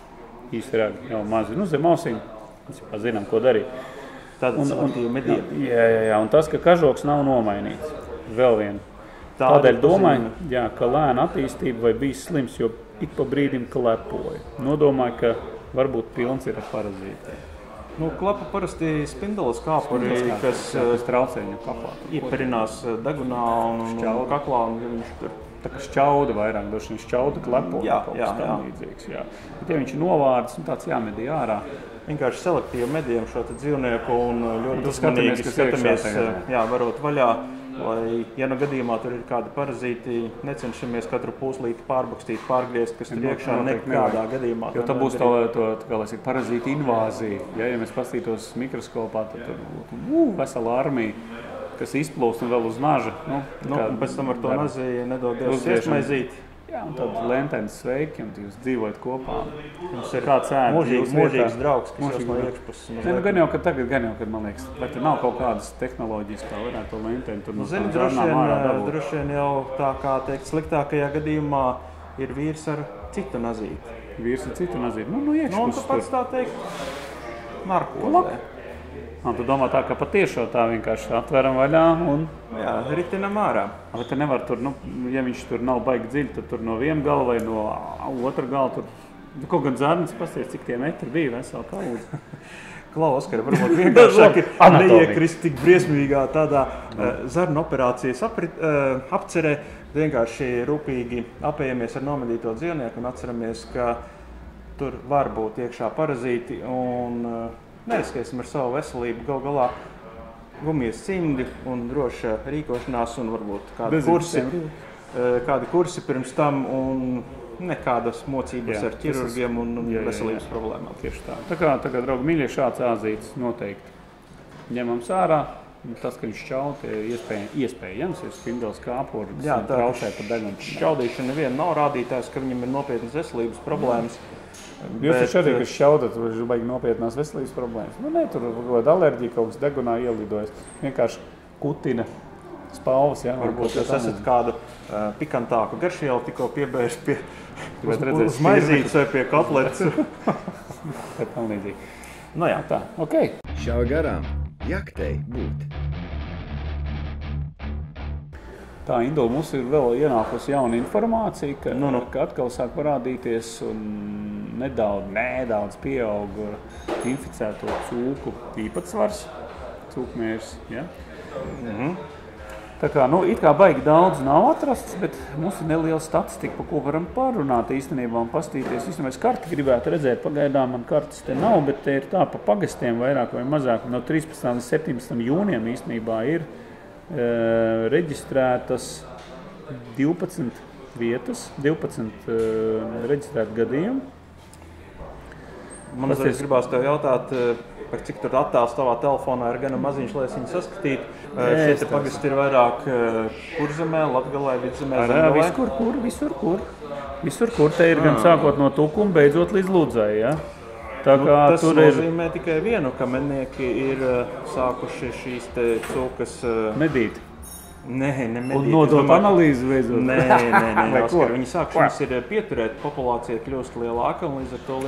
Īsi ragi jau mazi. Zem ausīm. Mēs jau zinām, ko darīt. Tāda selektīva medība. Jā. Un tas, ka kažoks nav nomainīts. Vēl viena. Tādēļ domāju, ka lēna attīstība vai bijis slims, jo ik pa brīdim klepoja. Nodomāju, ka varbūt pilns ir ar parazītiem. Klepa parasti spindeles kāpuri, kas traucē viņu kaklā. Ieperinās degunā un kaklā, un viņš tur... Tā kā šķauda vairāk, doši viņš šķauda klepo. Jā. Līdzīgs, jā. Bet ja viņš ir novārds, tāds jāmedī ārā. Vienkārši selektīvi medījam šo dzīvnieku un ļoti uzmanīgi skatāmies, varot vaļā. Lai, ja gadījumā tur ir kādi parazīti, necenšamies katru pūslīti pārbakstīt, pārgriezt, kas tur iekšā nekādā gadījumā. Jo tā būs parazīta invāzija. Ja mēs paskatītos mikroskopā, tad tur būtu vesela armija, kas izplūst un vēl uz naža. Pēc tam ar to nazi nedodies iesmaizīt. Jā, un tad lentens sveiki, un jūs dzīvojat kopā. Jums ir kāds mūžīgs draugs, kas jūs no iekšpuses. Gan jau, kad man liekas, vai tur nav kaut kādas tehnoloģijas, kā varētu to lenteni tur Zini, droši vien jau tā kā teikt, sliktākajā gadījumā ir vīrs ar citu nazīti. Vīrs ar citu nazīti? Iekšpuses. Un tu pats tā teikt, narkozē. Tu domā tā, ka patiešo tā vienkārši atveram vaļā un... Jā, ritinam ārā. Bet te nevar tur, ja viņš tur nav baigi dziļi, tad tur no viena gala vai no otra gala tur... Kaut gan zārnis pasties, cik tie metri bija vesela kaudze. Klau, Oskar, varbūt vienkāršāk ir neiekrist tik briesmīgā tādā zarnu operācijas apcerē. Vienkārši rūpīgi apējamies ar nomedīto dzīvnieku un atceramies, ka tur var būt iekšā parazīti un... Neriskēsim ar savu veselību, gal galā gumijas cimdi un droša rīkošanās un varbūt kādi kursi pirms tam un nekādas mocības ar ķirurgiem un veselības problēmām. Tieši tā. Tā kā, draugi mīļie, šāds āzītis noteikti ņemams ārā. Tas, ka viņš šķaut, ir iespējams, ir spindeles kāpuri, traucē par degunu. Šķaudīšana neviena nav rādītājs, ka viņam ir nopietnas veselības problēmas. Jūs taču arī, kas šķaudat, vai baigi nopietnās veselības problēmas. Nē, tur kaut alerģija kaut kas degunā ielidojas. Vienkārši kutina spalvas, jā. Varbūt jūs esat kādu pikantāku garšielu tikko piebērst pie uz maizītes vai pie kotletes. Bet tam līdzīgi. Jā, tā. Ok. Šauj garām. Jaktei būt. Tā, Indula, mums ir vēl ienākusi jauna informācija, ka atkal sāk parādīties un nedaudz pieaug inficēto cūku īpatsvars, cūkmērs, ja? Tā kā, it kā baigi daudz nav atrasts, bet mums ir neliela statistika, pa ko varam parunāt īstenībā un pastīties. Īstenībā es karti gribētu redzēt, pagaidām man kartas te nav, bet te ir tā pa pagastiem vairāk vai mazāk. No 13. līdz 17. jūnijam īstenībā ir reģistrētas 12 vietas, 12 reģistrēti gadījumi. Man uzreiz gribās tev jautāt, par cik tur attēls tavā telefonā ir gana maziņš, lai es viņu saskatītu. Šeit pagasti ir vairāk Kurzemē, Latgalē, Vidzemē, Zemgalē. Visur, kur te ir gan sākot no Tukuma, beidzot līdz Ludzai, ja? Tas nozīmē tikai vienu, ka mednieki ir sākuši šīs te cūkas medīt. Nē, nemedīt. Un nodot analīzi beidzot. Nē, Oskar, viņi sākušas ir pieturēt, populācija kļūst lielāka un līdz ar to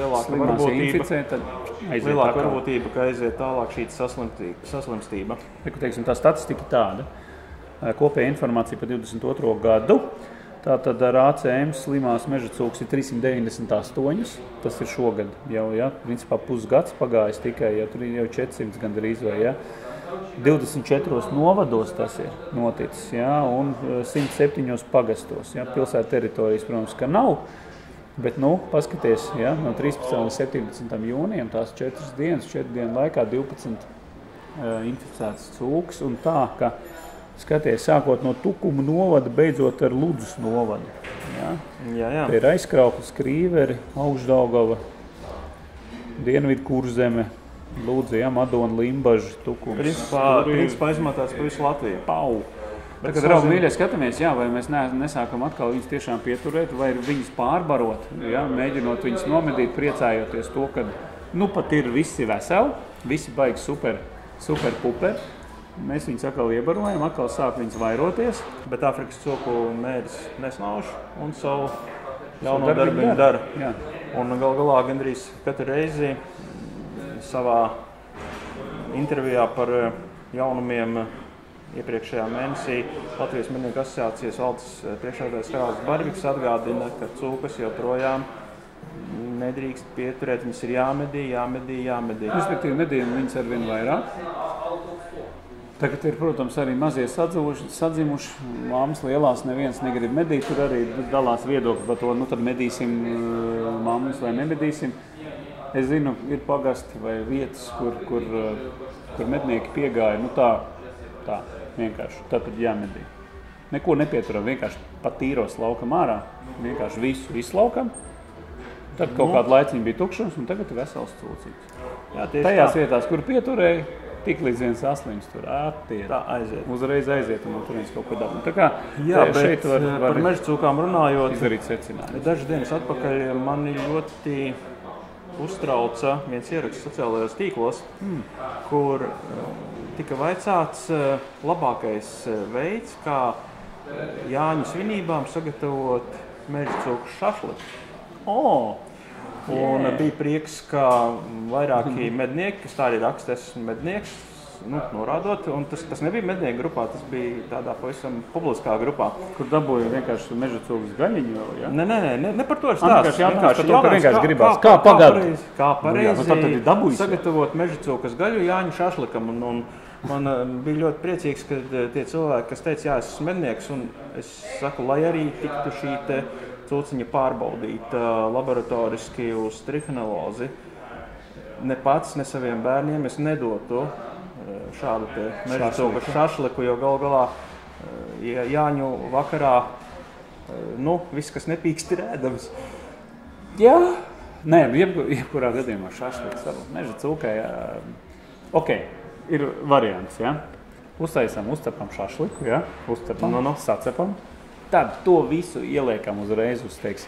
lielāka varbūtība, ka aiziet tālāk šī saslimstība. Tā statistika tāda. Kopēja informācija par 22. gadu. Tātad ar ACM slimās meža cūkas ir 398, tas ir šogad jau, ja, principā pusgads pagājis tikai, ja tur ir jau 400 gandrīz vai, ja. 24 novados tas ir noticis, ja, un 107 pagastos, ja, pilsētu teritorijas, protams, ka nav, bet, paskaties, ja, no 13. līdz 17. jūnijam tās 4 dienu laikā 12 inficētas cūkas, un tā, ka skaties, sākot no Tukuma novada, beidzot ar Ludzas novadu. Ja? Jā. Te ir Aizkrauklis, Krīveri, Augšdaugava, Dienvidu Kurzeme, Lūdzu, jā, Madona, Limbaži, Tukums. Principā izmantāts pa visu Latviju. Pau. Tā, kad draugi mīļie skatāmies, jā, vai mēs nesākam atkal viņus tiešām pieturēt, vai viņus pārbarot, jā, mēģinot viņus nomedīt, priecājoties to, ka pat ir visi veseli, visi baigi super puper. Mēs viņus atkal iebarojam, atkal sāk viņus vairoties. Bet Āfrikas cūku mēdis nesnauž un savu jauno darbiņu dara. Jā. Un galā gandrīz katru reizi savā intervijā par jaunumiem iepriekšējā mēnesī Latvijas mednieku asociācijas valdes priekšsēdētājs Kārlis Barbiks atgādina, ka cūkas joprojām nedrīkst pieturēt, viņas ir jāmedī. Respektīvi, medījumi viņas arvien vairāk. Tagad ir, protams, arī mazie sadzimuši, mammas lielās neviens negrib medīt, tur arī dalās viedokļi par to, tad medīsim mammas vai nemedīsim. Es zinu, ir pagasti vai vietas, kur mednieki piegāja, tā, vienkārši, tad jāmedī. Neko nepieturam, vienkārši pat tīros laukam ārā, vienkārši visu izlaukam. Tad kaut kādu laiciņu bija tukšums, un tagad ir vesels cūcīgs. Tajās vietās, kur pieturēja, tik līdz viens asliņš tur attiet. Tā aiziet. Uzreiz aiziet un no turienes kaut ko dabū. Tā kā šeit var par mežcūkām runājot, izdarīt secinājumus. Dažas dienas atpakaļ mani ļoti uztrauca viens ieraksts sociālajos tīklos, kur tika vaicāts labākais veids, kā Jāņu svinībām sagatavot mežcūku šašliku. Un bija prieks, ka vairāki mednieki, kas tā arī raksta, esmu mednieks, norādot, un tas nebija mednieku grupā, tas bija tādā pavisam publiskā grupā. Kur dabūja vienkārši meža cūkas gaļiņu, ja? Ne par to ir stāsts. Vienkārši gribās, kā pareizi sagatavot meža cūkas gaļu Jāņu šašlikam, un man bija ļoti priecīgs, ka tie cilvēki, kas teica, jā, es esmu mednieks, un es saku, lai arī tiktu šī te cūciņa pārbaudīta laboratoriski uz trihinelozi, ne pats, ne saviem bērniem es nedotu šādu te meža cūku šašliku, jo galā Jāņu vakarā, viss, kas nepīkst, ir ēdams. Jā, nē, jebkurā gadījumā šašliks meža cūkai, ir variants, ja? Uzcepam šašliku, ja? Sacepam. Tad to visu ieliekam uzreiz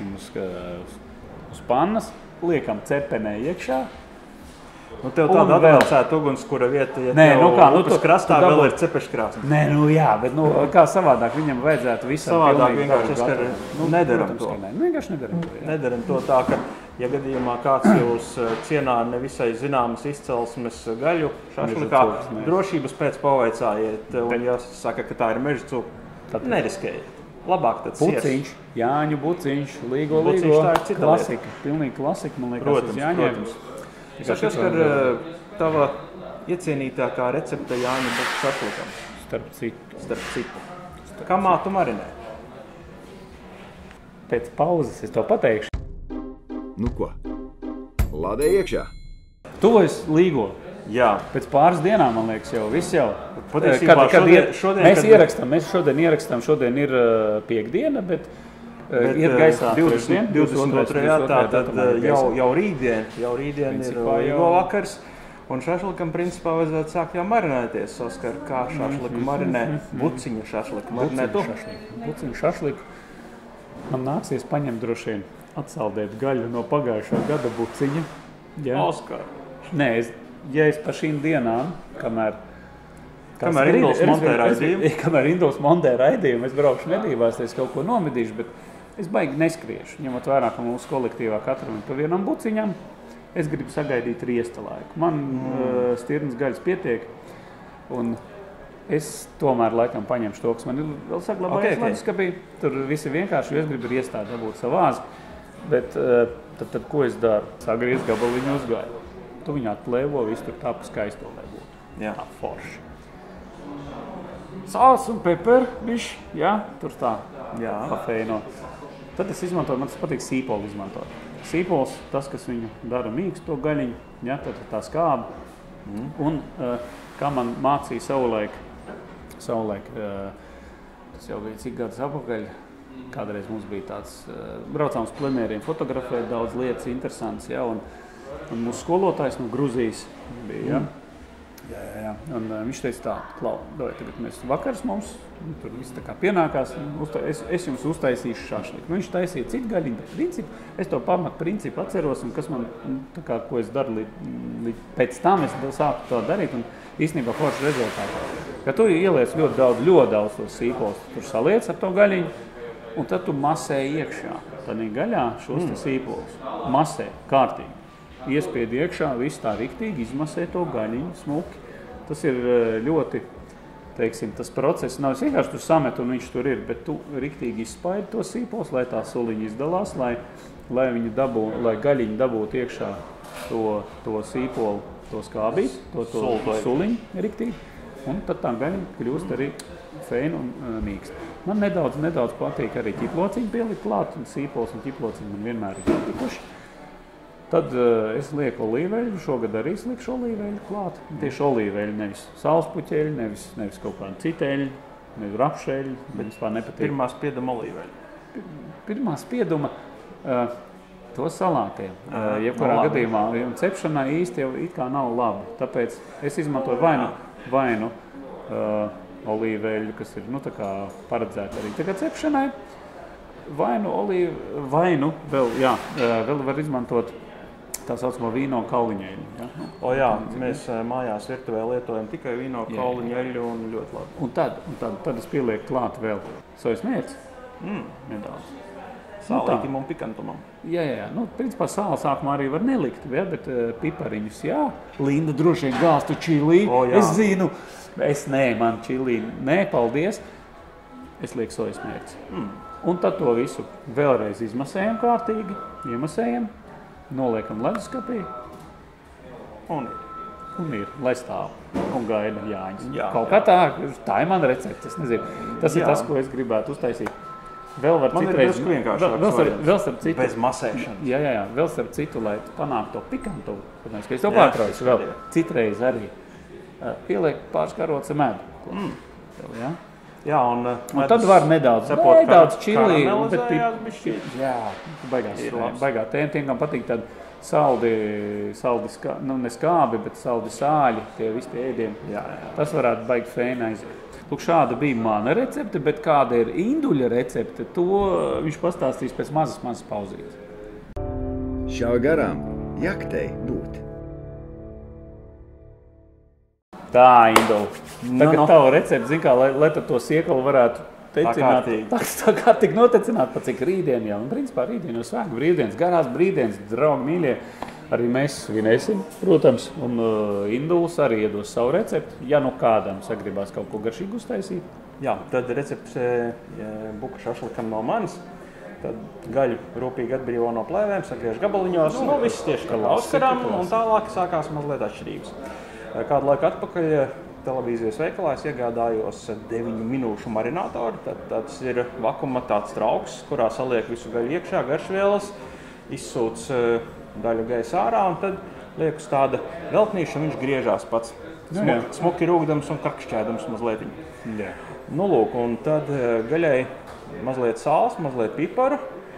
uz pannas, liekam cepenē iekšā. Tev tāda advancēta ugunskura vieta, ja tev upes krastā vēl ir cepeškrāsnes. Nē, bet kā savādāk viņam vajadzētu visam savādāk vienkārši nedaram to. Vienkārši nedaram to, jā. Nedaram to tā, ka, ja gadījumā kāds jūs cienā nevisai zināmas izcelsmes gaļu šašlikā, drošības pēc pavaicājiet, un ja saka, ka tā ir meža cūka, neriskējiet. Labāk tad buciņš, Jāņu buciņš, līgo, klasika, pilnīgi klasika, man liekas, uz Jāņiem. Sakas, ka tava iecienītākā recepte Jāņu buku šašlikam? Starp citu. Kā mātu marinē? Pēc pauzes es to pateikšu. Nu ko? Lādē iekšā? Tuvojas līgo. Jā. Pēc pāris dienām, man liekas, jau viss jau. Patiesībā Mēs šodien ierakstām, šodien ir piekdiena, bet iet gaisā 22. Tātad jau rītdien ir līgo vakars. Un šašlikam principā vajadzētu sākt jau marinēties, Oskar, kā šašliku marinē, buciņu šašliku marinē tu? Buciņu šašliku. Man nāksies paņemt droši vien atsaldēt gaļu no pagājušā gada buciņa. Ja? Oskar. Nē, ja es pa šīm dienām, kamēr Indus montē raidījumu, es braukšu medībās, es kaut ko nomedīšu, bet es baigi neskriešu. Ņemot vērā, ka mūsu kolektīvā katram pa vienam buciņam, es gribu sagaidīt riesta laiku. Man stirnas gaļas pietiek, un es tomēr laikam paņemšu to, kas man ir vēl saglabājies leduskapī. Tur visi vienkārši, jo es gribu riestā dabūt savu āzi, bet tad ko es daru? Sagriez gabaliņu uzgāju. Tu viņu atplēvo, visu tur tā pa skaisto, lai būtu. Jā. Tā forši. Sāls un peperi, bišķi, jā, tur tā, kafeino. Tad es izmantoju, man tas patīk sīpolu izmantot. Sīpols, tas, kas viņu dara mīksto gaļiņu, jā, tad tā skāba. Un kā man mācīja savulaik, tas jau bija cik gadus apakaļ, kādreiz mums bija tāds, braucām uz plenēriem, fotografēt daudz lietas interesants, jā, un Un mūsu skolotājs no Gruzijas bija, jā. Un viņš teica tā, Klau, tagad mēs vakars mums, tur viss tā kā pienākās, es jums uztaisīšu šašliku. Viņš taisīja citu gaļiņu, bet principu, es to pamat principu atceros, un kas man, tā kā, ko es daru pēc tam, es sāku to darīt, un īstenībā forši rezultātā. Ka tu ieliec ļoti daudz tos sīpols, tur saliec ar to gaļiņu, un tad tu masē iekšā, tad gaļā šos te sīpols. Masē, kārtīgi. Iespied iekšā, viss tā riktīgi, izmasē to gaļiņu, smuki. Tas ir ļoti, teiksim, tas process nav vienkārši tu samet un viņš tur ir, bet tu riktīgi izspaidi to sīpols, lai tā suliņa izdalās, lai gaļiņa dabūtu iekšā to sīpolu, to skābīt, to suliņu riktīgi. Un tad tā gaļiņa kļūst arī feina un mīksta. Man nedaudz patīk arī ķiplociņu pielikt klāt, un sīpols un ķiplociņu man vienmēr ir patikuši. Tad es lieku olīveļu, šogad arī es likšu olīveļu klāt. Tieši olīveļu, nevis salspuķeļu, nevis kaut kādu citeļu, nevis rapšeļu, bet vispār nepatīk. Pirmā spieduma olīveļu. Pirmā spieduma to salātiem. Jebkurā gadījumā, un cepšanai īsti jau it kā nav labi. Tāpēc es izmantoju vainu olīveļu, kas ir, tā kā paredzēta arī tagad cepšanai. Vainu vēl var izmantot tā saucamo vīno kauliņeļu. Ja? Mēs mājās virtuvē lietojam tikai vīno kauliņeļu un ļoti labi. Un tad es pielieku klāt vēl sojas mērci. Nedaudz. Sālītim un pikantumam. Jā. Principā sāli sākumā arī var nelikt, bet pipariņus, jā. Linda droši vien gāstu čilī. Es zinu. Man čilī. Nē, paldies. Es lieku sojas mērci. Un tad to visu vēlreiz izmasējam kārtīgi. Iemasējam. Noliekam leduskapī un ir, lai stāv un gaida jāņas. Kaut kā tā ir mana recepte, es nezinu. Tas ir tas, ko es gribētu uztaisīt. Vēl var man citreiz, ir vienkāršāks variants, bez masēšanas. Jā, vēl starp citu, lai panāktu to pikantu, protams, ka es to pārtraucu vēl. Citreiz arī pieliek pāris karotes medu. Jā, un tad var nedaudz čili, baigā tiem, kam patīk tādi saldi neskābi, bet saldi sāļi, tie visi tie ēdieni. Tas varētu baigt feina aiziet. Lūk, šāda bija mana recepte, bet kāda ir Induļa recepte, to viņš pastāstīs pēc mazas pauzītes. Šā garām jaktei būt. Tā, Indula. Tagad tavu recepti, zin kā, lai tad to siekalu varētu tecināt. Tā kārtīgi notecināt, pa cik rītdien jau. Un principā rītdien jau svēku brīvdienas, garās brīvdienas, draugi mīļie. Arī mēs svinēsim, protams, un Induls arī iedos savu recepti. Ja kādam sagribās kaut ko garšīgu uztaisīt. Jā, tad recepts buka šašlikam no manis. Tad gaļu rūpīgi atbrīvo no plēvēm, sagriež gabaliņos. Viss tieši kā Oskaram, un tālāk sākās mazliet atšķirības. Kādu laiku atpakaļ televīzijas veikalā es iegādājos 9 minūšu marinātoru. Tas ir vakuma tāds trauks, kurā saliek visu gaļu iekšā, garšvielas, izsūc daļu gaisa ārā un tad liek uz tāda veltnīša un viņš griežās pats. Smuki rūgdams un kakšķēdams mazliet. Lūk, un tad gaļai mazliet sāls, mazliet piparu,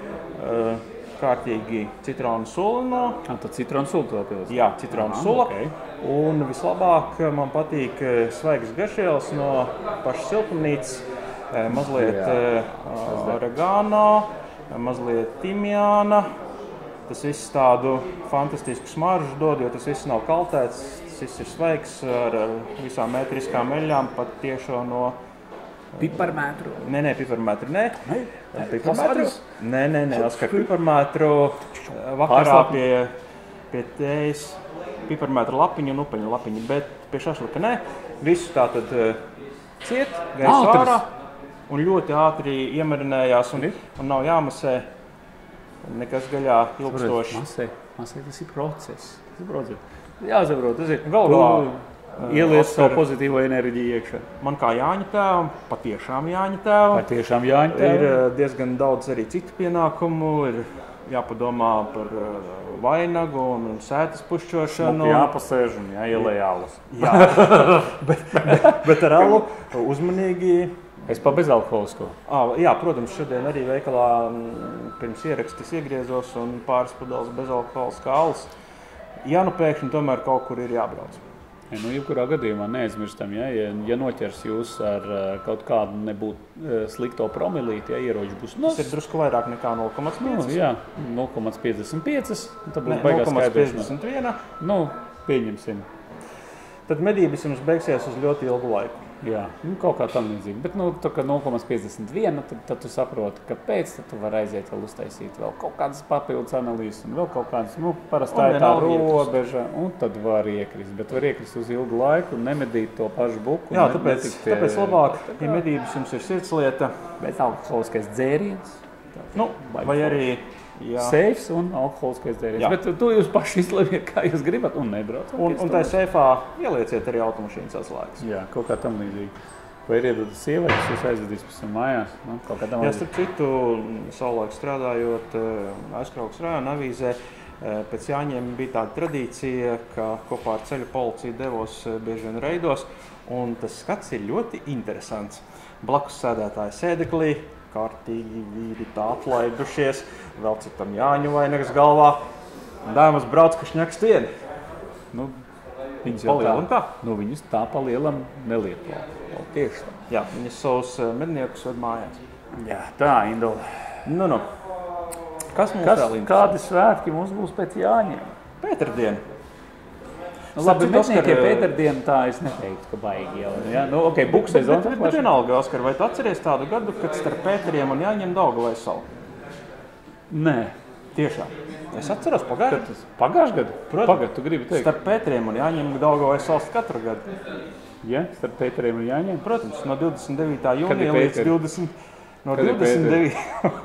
kārtīgi citronu sulu Tad citronu sulu to pielies? Jā, citronu sula. Un vislabāk man patīk svaigas garšvielas no pašas siltumnīcas, mazliet oregano, mazliet timjāna. Tas viss tādu fantastisku smaržu dod, jo tas viss nav kaltēts, tas viss ir svaigs ar visām metriskām eļļām, pat tiešo no piparmētru? Nē, piparmētru nē. Piparmētru? Nē, Oskar, piparmētru vakarā pie tējas, piparmētru lapiņu un upeņu lapiņu, bet pie šašlika nē. Visu tātad ciet, gaisa ārā un ļoti ātri iemarinējās un nav jāmasē. Nekas gaļā ilgstoši. Masē tas ir process. Jāsaprot, tas ir ielies savu pozitīvo enerģiju iekšā. Man kā Jāņa tēvam, patiešām Jāņa tēvam, ir diezgan daudz arī citu pienākumu. Ir jāpadomā par vainagu un sētas pušķošanu. Jāpasēž un jāielē alus. Bet ar alu uzmanīgi. Es pa bezalkoholisko. Jā, protams, šodien arī veikalā pirms ierakstis iegriezos un pāris pudeles bezalkoholiskā alus. ja nu pēkšņi tomēr kaut kur ir jābrauc. Nu, jebkurā gadījumā neaizmirstam, ja noķers jūs ar kaut kādu nebūtu slikto promilīti, ieroģi būs Tas ir drusku vairāk nekā 0,5. Jā, 0,55, tad būs baigās skaidrošanās. 0,51. Pieņemsim. Tad medības jums beigsies uz ļoti ilgu laiku. Jā, kaut kā tam līdzīgi. Bet, tā kā 0,51, tad tu saproti, kāpēc, tad tu vari aiziet vēl uztaisīt vēl kaut kādas papildus analīzes un vēl kaut kādas, parasti tā ir tā robeža, un tad var iekrist. Bet var iekrist uz ilgu laiku un nemedīt to pašu buku. Jā, tāpēc labāk, ja medības jums ir sirdslieta. Bet alkoholiskais dzēriens. Vai arī... Seifs un alkoholiskais dzēriens. Bet to jūs paši izlemiet, kā jūs gribat, un nebrauc. Un tā seifā ielieciet arī automašīnas atslēgas. Jā, kaut kā tam līdzīgi. Vai ir iedodas sievai, kas jūs aizvedīs pēc mājās? Kaut kā tam līdzīgi. Starp citu, savulaik strādājot Aizkraugas rajona avīzē, pēc Jāņiem bija tāda tradīcija, ka kopā ar ceļu policiju devos bieži vien reidos, un tas skats ir ļoti interesants. Blakus sēdētāja sēdeklī, kārtīgi vīri tā atlaidušies, vēl citam Jāņu vainagas galvā. Dāmas brauc, ka šņakst vieni. Viņas palielam tā? Viņas tā palielam nelieto. Tieši tā. Jā, viņas savus medniekus ved mājās. Jā, tā, Indola. Kas mums vēl interesē? Kādi svētki mums būs pēc Jāņiem? Pēterdiena. Labi, medniekiem pēterdienu tā es neteiktu, ka baigi jau. Ja? Buku sezonu. Bet vienalga, Oskar, vai tu atceries tādu gadu, kad starp Pēteriem un Jāņiem Daugavai salu? Nē. Tiešām. Es atceros pagājušajā. Pagājušajā gadu? Protams. Tu gribi teikt? Starp Pēteriem un Jāņiem Daugavai salas katru gadu. Ja? Starp Pēteriem un Jāņiem? Protams, no 29. jūnija līdz 20. No 29.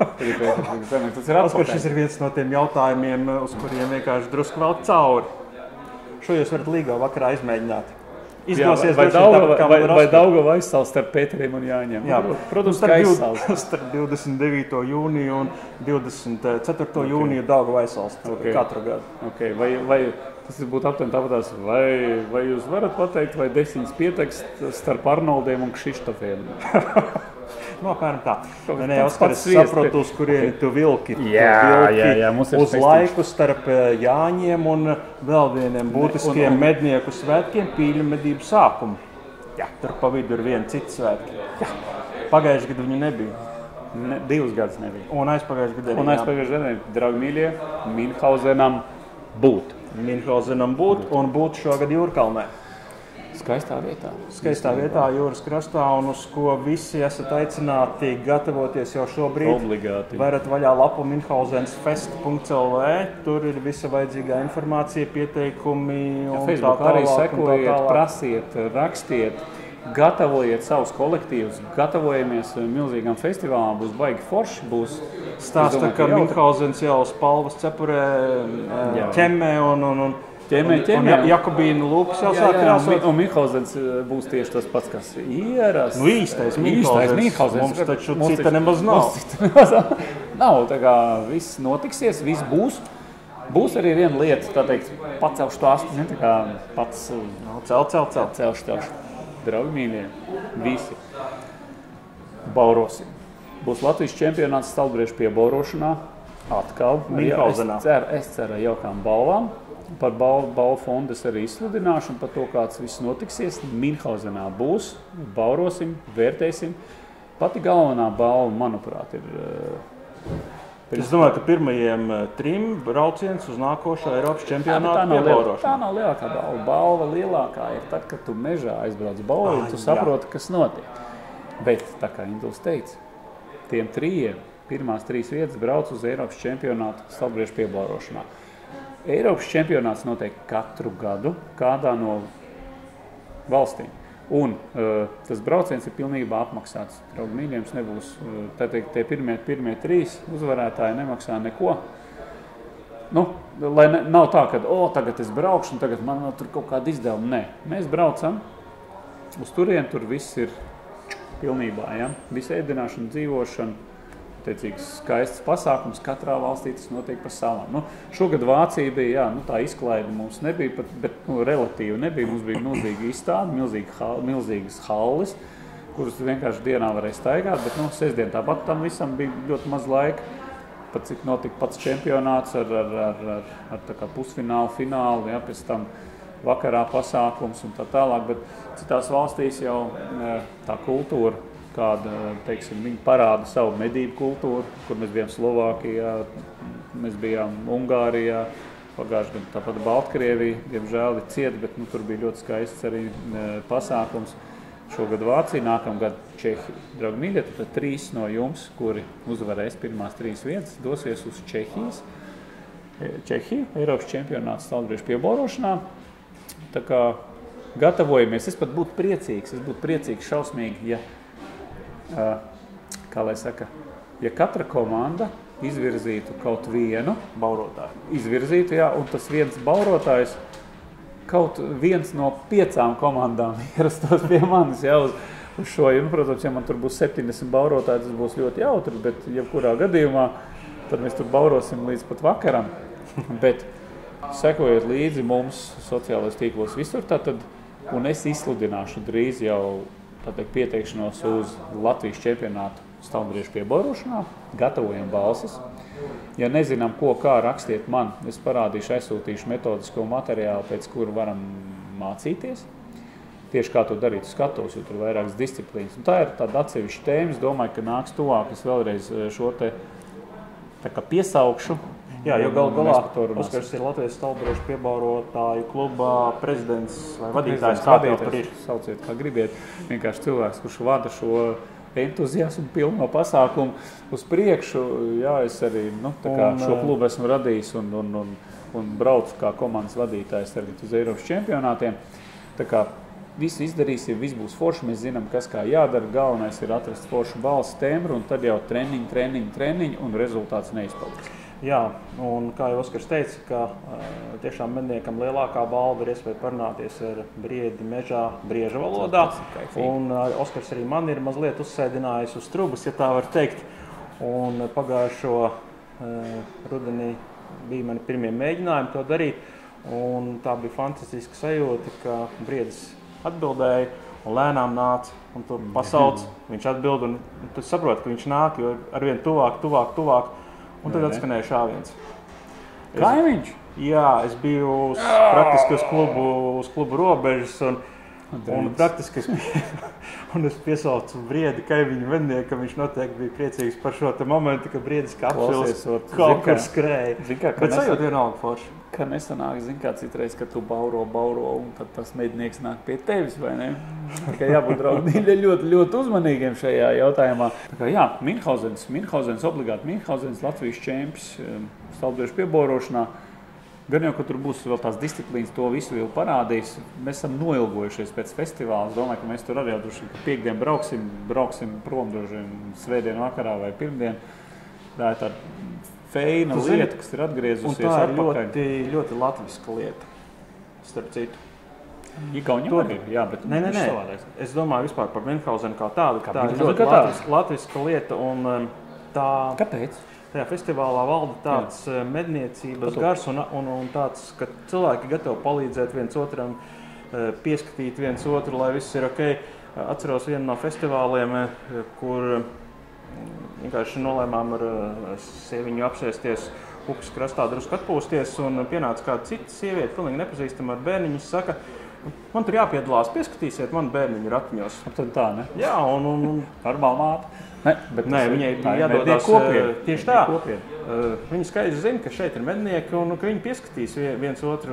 Oskar, šis ir viens no tiem jautājumiem, uz kuriem vienkārši drusku vēl cauri. Šo jūs varat līgā vakarā izmēģināt. Izdosies vai Daugava aizsals starp Pēteriem un Jāņiem? Jā, protams, ka aizsals. Starp 29. jūniju un 24. jūniju Daugava aizsals katru gadu. Vai tas būtu aptuveni tāpatās, vai jūs varat pateikt, vai Desiņas pietekst starp Arnoldiem un Kšištofiem? Apmēram tā. Oskar, es saprotu, uz kurieni tu vilki. Jā, mums ir uz laiku starp Jāņiem un vēl vieniem būtiskiem mednieku svētkiem pīļu medību sākumu. Jā. Tur pa vidu ir viena cita svētki. Jā. Pagājuši gadu viņu nebija. 2 gadus nebija. Un aizpagājuši gadu arī. Un aizpagājuši gadu arī, draugi mīļie, Minhausenam būt. Minhausenam būt un būt šogad Jūrkalnē. Skaistā vietā. Skaistā vietā, jūras krastā, un uz ko visi esat aicināti gatavoties jau šobrīd. Obligāti. Varat vaļā lapu minhausensfest.lv. Tur ir visa vajadzīgā informācija, pieteikumi un Facebook tā arī tālāk. Sekojiet, prasiet, rakstiet, gatavojiet savus kolektīvus, gatavojamies milzīgam festivālam, būs baigi forši, būs... Stāsta, ka Minhausens jau spalvas cepurē ķemmē un Jakobīnu lūpas jau sāk krāsot. Un Minhausens būs tieši tas pats, kas ierasts. Īstais Minhausens. Mums taču cita nemaz nav. Nav, tā kā viss notiksies, viss būs. Būs arī viena lieta, tā teikt, pacelšu to asti, tā kā pats... Celšu. Draugi mīļie, visi. Baurosim. Būs Latvijas čempionāts stalbriešu piebaurošanā. Atkal. Minhausenā. Es ceru jaukām balvām. Par balvu fondu es arī izsludināšu un par to, kāds viss notiksies. Minhausenā būs, baurosim, vērtēsim. Pati galvenā balva, manuprāt, ir... Es domāju, ka pirmajiem 3 brauciens uz nākošo Eiropas čempionātu piebaurošanu. Tā nav lielākā balva. Balva lielākā ir tad, kad tu mežā aizbrauc balvu un tu saproti, kas notiek. Bet, tā kā Induls teica, tiem 3, pirmās 3 vietas brauc uz Eiropas čempionātu stalbriešu piebaurošanā. Eiropas čempionāts notiek katru gadu kādā no valstīm. Un tas brauciens ir pilnībā apmaksāts. Draugi mīļie, jums nebūs, tā teikt, tie pirmie 3 uzvarētāji nemaksā neko. Lai nav tā, ka, tagad es braukšu un tagad man tur kaut kāda izdevuma. Nē, mēs braucam uz turieni, tur viss ir pilnībā, ja? Visa ēdināšana, dzīvošana. Teicīgs skaists pasākums, katrā valstī tas notiek pa savām. Šogad Vācija bija, tā izklaide mums nebija, bet relatīvi nebija. Mums bija milzīga izstāde, milzīgas halles, kuras vienkārši dienā varēja staigāt, bet sestdien tāpat tam visam bija ļoti maz laika. pat cik notika pats čempionāts ar tā kā pusfinālu, finālu, ja, pēc tam vakarā pasākums un tā tālāk, bet citās valstīs jau tā kultūra, kāda, teiksim, viņi parāda savu medību kultūru, kur mēs bijām Slovākijā, mēs bijām Ungārijā, pagājuši gan tāpat Baltkrievija, diemžēl ir ciet, bet tur bija ļoti skaists arī pasākums. Šogad Vācija, nākamgad Čehija. Draugi mīļie, tad 3 no jums, kuri uzvarēs pirmās 3 vietas, dosies uz Čehiju, Eiropas čempionāts stāvbriežu pieborošanā. Tā kā gatavojamies, es pat būtu priecīgs šausmīgi, ja, kā lai saka, ja katra komanda izvirzītu kaut vienu baurotāju. Jā, un tas viens baurotājs kaut viens no 5 komandām ierastos pie manis jau uz šo. Protams, ja man tur būs 70 baurotāji, tas būs ļoti jautri, bet jebkurā gadījumā tad mēs tur baurosim līdz pat vakaram. Bet sekojiet līdzi mums sociālajos tīklos visur, tātad, un es izsludināšu drīz jau pieteikšanos uz Latvijas čempionātu stāvbriežu pieborošanā, gatavojam balsis. Ja nezinām, ko kā rakstiet man, es parādīšu, aizsūtīšu metodisko materiālu, pēc kuru varam mācīties. Tieši kā to darīt uz skatuves, jo tur vairākas disciplīnas. Un tā ir tāda atsevišķa tēma, es domāju, ka nāks tuvāk, es vēlreiz šo te tā kā piesaukšu. Jā, jo galā Oskars ir Latvijas stāvbriežu piebaurotāju kluba prezidents vai vadītājs, kā tev tur ir. Sauciet, kā gribiet. Vienkārši cilvēks, kurš vada šo entuziasmu pilno pasākumu uz priekšu. Jā, es arī šo klubu esmu radījis un braucu kā komandas vadītājs arī uz Eiropas čempionātiem. Tā kā visu izdarīsim, viss būs forši, mēs zinām, kas kā jādara. Galvenais ir atrast foršu balsi tembru un tad jau treniņi un rezultāts neizpaldies. Jā, un kā jau Oskars teica, ka tiešām medniekam lielākā balva ir iespēja parunāties ar briedi mežā brieža valodā. Un Oskars arī man ir mazliet uzsēdinājis uz trubas, ja tā var teikt. Un pagājušo rudenī bija mani pirmie mēģinājumi to darīt. Un tā bija fantastiska sajūta, ka briedis atbildēja un lēnām nāca. Un tu pasauc, viņš atbild un tu saproti, ka viņš nāk, jo arvien tuvāk. Un tad atskanēja šāviens. Kaimiņš? Jā, es biju praktiski uz klubu robežas un praktiski es piesaucu briedi kaimiņu medniekam. Viņš noteikti bija priecīgs par šo te momentu, ka briedis kā apšils kaut kur skrēja. Bet sajūt vienalga forši. Ka nesanāk, kā citreiz, ka tu bauro un tad tas mednieks nāk pie tevis, vai ne? Ka jābūt draugi ļoti uzmanīgiem šajā jautājumā. Tā kā jā, Minhausens obligāti Minhausens, Latvijas čempions, stāvbriežu pieborošanā. Gan jau, ka tur būs vēl tās disciplīnas, to visu vēl parādīs. Mēs esam noilgojušies pēc festivāla. Es domāju, ka mēs tur arī jau piekdien brauksim prom svētdien vakarā vai pirmdien. Tā ir tāda feina lieta, kas ir atgriezusies atpakaļ. Un tā ir ļoti latviska lieta, starp citu. Igauņiem arī, jā, bet nē. Es domāju vispār par Minhausenu kā tādu, ka tā ir ļoti latviska lieta. Un tā, kāpēc? Tajā festivālā valda tāds medniecības gars un tāds, ka cilvēki gatavi palīdzēt viens otram, pieskatīt viens otru, lai viss ir ok. Atceros vienu no festivāliem, kur vienkārši nolēmām ar sieviņu apsēsties upes krastā, drusku atpūsties, un pienāca kāda cita sieviete, pilnīgi nepazīstama ar bērniņu, saka, man tur jāpiedalās, pieskatīsiet, man bērniņu ratņos. Tad tā, ne? Jā, un normāli māte. Nē, viņai jādodās tieši tā. Viņa skaidri zina, ka šeit ir mednieki un ka viņi pieskatīs viens otru.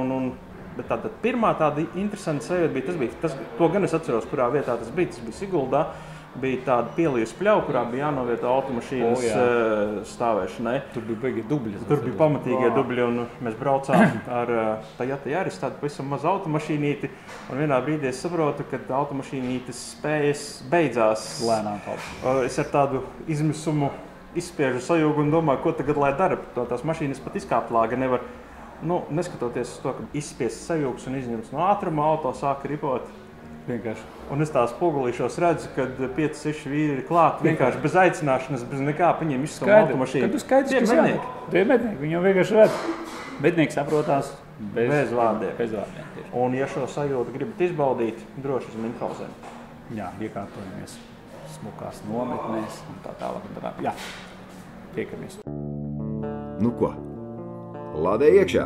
Bet tāda pirmā tāda interesanta sajūta bija, to gan es atceros, kurā vietā tas bija Siguldā. Bija tāda pielījusi pļauja, kurā bija jānovieto automašīnas stāvēšanai. Tur bija beigi dubļi. Tur bija pamatīgie dubļi, un mēs braucām ar Toyota Yaris, tādu pavisam mazu automašīnīti. Un vienā brīdī es saprotu, ka automašīnītes spējas beidzās. Lēnām kaut. Es ar tādu izmisumu izspiežu sajūgu un domāju, ko tagad lai dara. Tās mašīnas pat izkāpt lāga nevar. Neskatoties uz to, ka izspiest sajūgs un izņemts no ātruma, auto sāka ripot. Vienkārši. Un es tā spogulīšos redzu, kad 5-6 vīri ir klāt, vienkārši bez aicināšanas, bez nekā, viņiem izstum automašīnu. Kad tu skaidrs, kas mednieki. Tie ir mednieki, viņi jau vienkārši redz. Mednieki saprotās bez vārdiem. Bez vārdiem. Un ja šo sajūtu gribat izbaudīt, droši uz Minhausenu. Jā, iekārtojamies smukās nometnēs un tā tālāk. Jā. Tiekamies! Nu ko, lādē iekšā!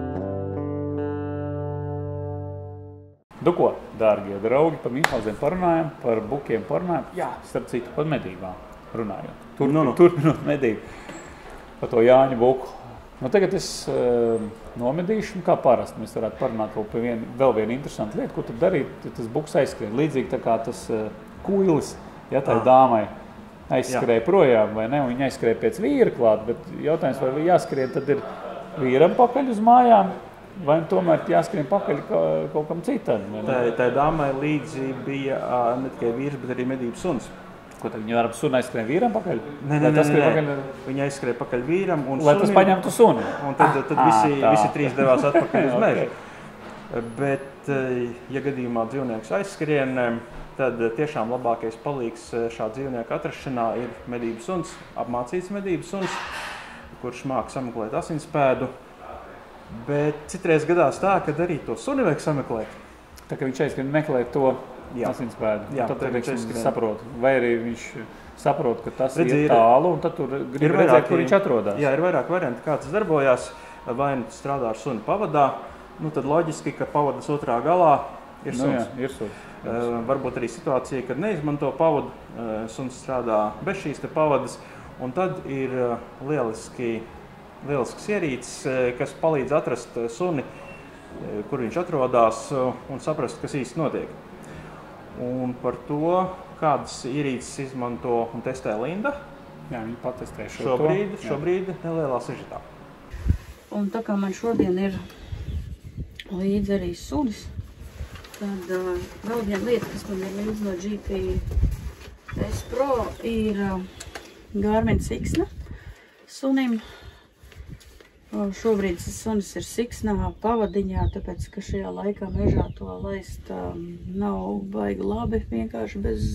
Nu ko, dārgie draugi, par Mīnhausen parunājam, par bukiem parunājam. Jā, starp citu, par medībām runājot. Turpinot medību par to Jāņu buku. Nu, tagad es nomedīšu, kā parasti. Mēs varētu parunāt vēl vienu interesantu lietu, ko tad darīt, ja tas buks aizskrien. Līdzīgi tā kā tas kuilis, ja tā dāmai aizskrēja projām, vai ne? Un viņa aizskrēja pēc vīra klāt, bet jautājums, vai jāskrien tad ir vīram pakaļ uz mājām, vai tomēr jāskrien pakaļ kaut kam citam? Tā dāmai līdzi bija ne tikai vīrs, bet arī medību suns. Ko tad viņa ar sunu aizskrien vīram pakaļ? Nē. Viņa aizskrēja pakaļ vīram un lai tas paņemtu sunu. Un tad visi trīs devās atpakaļ uz mežu. Bet, ja gadījumā dzīvnieks aizskrien, tad tiešām labākais palīgs šā dzīvnieka atrašanā ir medību suns, apmācīts medību suns, kurš māk sameklēt asinspēdu. Bet citreiz gadās tā, ka arī to suni vajag sameklēt. Tā kā viņš aizskrien meklēt to asinspēdu. Jā, tad viņš saprot. Vai arī viņš saprot, ka tas ir tālu, un tad tur grib redzēt, kur viņš atrodas. Jā, ir vairāk varianti, kā tas darbojās. Vai nu strādā ar suni pavadā, tad loģiski, ka pavadas otrā galā ir suns. Jā, ir suns. Varbūt arī situācija, kad neizmanto pavadu, suns strādā bez šīs te pavadas, un tad ir lielisks ierīcis, kas palīdz atrast suni, kur viņš atrodas, un saprast, kas īsti notiek. Un par to, kādas ierīces izmanto un testē Linda. Jā, viņa patestē šobrīd nelielā sižetā. Un tā kā man šodien ir līdzi arī sunis, tad vēl viena lieta, kas man ir līdzi no GPS Pro, ir Garmin siksna sunim. Šobrīd sunis ir siksnā pavadiņā, tāpēc, ka šajā laikā mežā to laist nav baigi labi, vienkārši bez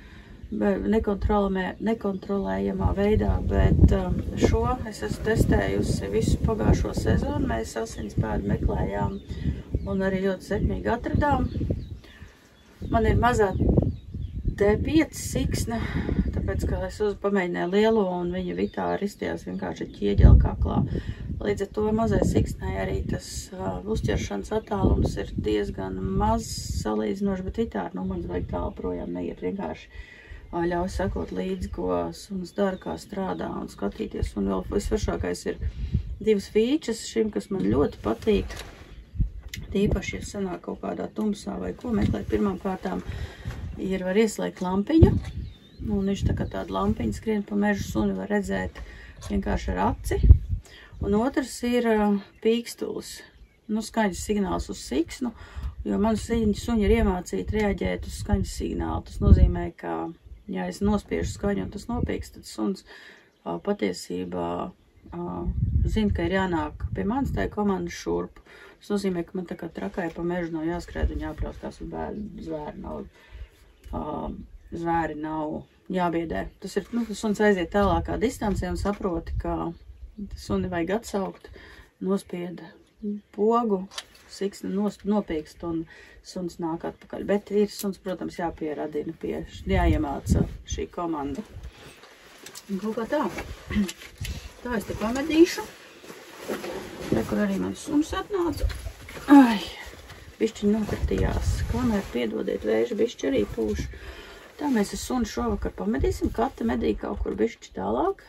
nekontrolējamā veidā, bet šo es esmu testējusi visu pagājušo sezonu. Mēs asinspēdu meklējām un arī ļoti sekmīgi atradām. Man ir mazā T5 siksna, tāpēc, ka es pamēģināju lielo un viņa vitā ristījās vienkārši ķieģeli kaklā. Līdz ar to mazai siksnai arī tas uzķeršanas attālums ir diezgan maz salīdzinoši, bet vitāri man vajag tālu projām neiet, vienkārši ļauj sekot līdzi, ko suns dara, kā strādā un skatīties. Un vēl visvaršākais ir divas fīčas šim, kas man ļoti patīk. Tīpaši, ja sanāk kaut kādā tumsā vai ko meklēt, pirmām kārtām var ieslēgt lampiņu. Un viņš tā kā tāda lampiņa skrien pa mežu, suni var redzēt vienkārši ar aci. Un otrs ir pīkstulis, skaņas signāls uz siksnu, jo man suņi ir iemācīti reaģēt uz skaņas signālu. Tas nozīmē, ka, ja es nospiežu skaņu un tas nopīkst, tad suns patiesībā zina, ka ir jānāk pie manis tā komanda šurp. Tas nozīmē, ka man tā kā trakai pa mežu nav jāskrēd un jāpļauskās un zvēri nav jābiedē. Tas ir, suns aiziet tālākā distancē un saproti, ka suni vajag atsaukt, nospieda pogu, siksna nopīkst un suns nāk atpakaļ. Bet ir suns, protams, jāpieradina jāiemāca šī komanda. Un kaut kā tā. Tā es te pamedīšu. Te, kur arī mans suns atnāca. Bišķiņ nokritījās. Kamēr piedodiet vēža, bišķi arī pūš. Tā mēs ar suni šovakar pamedīsim. Kata medīja kaut kur bišķi tālāk.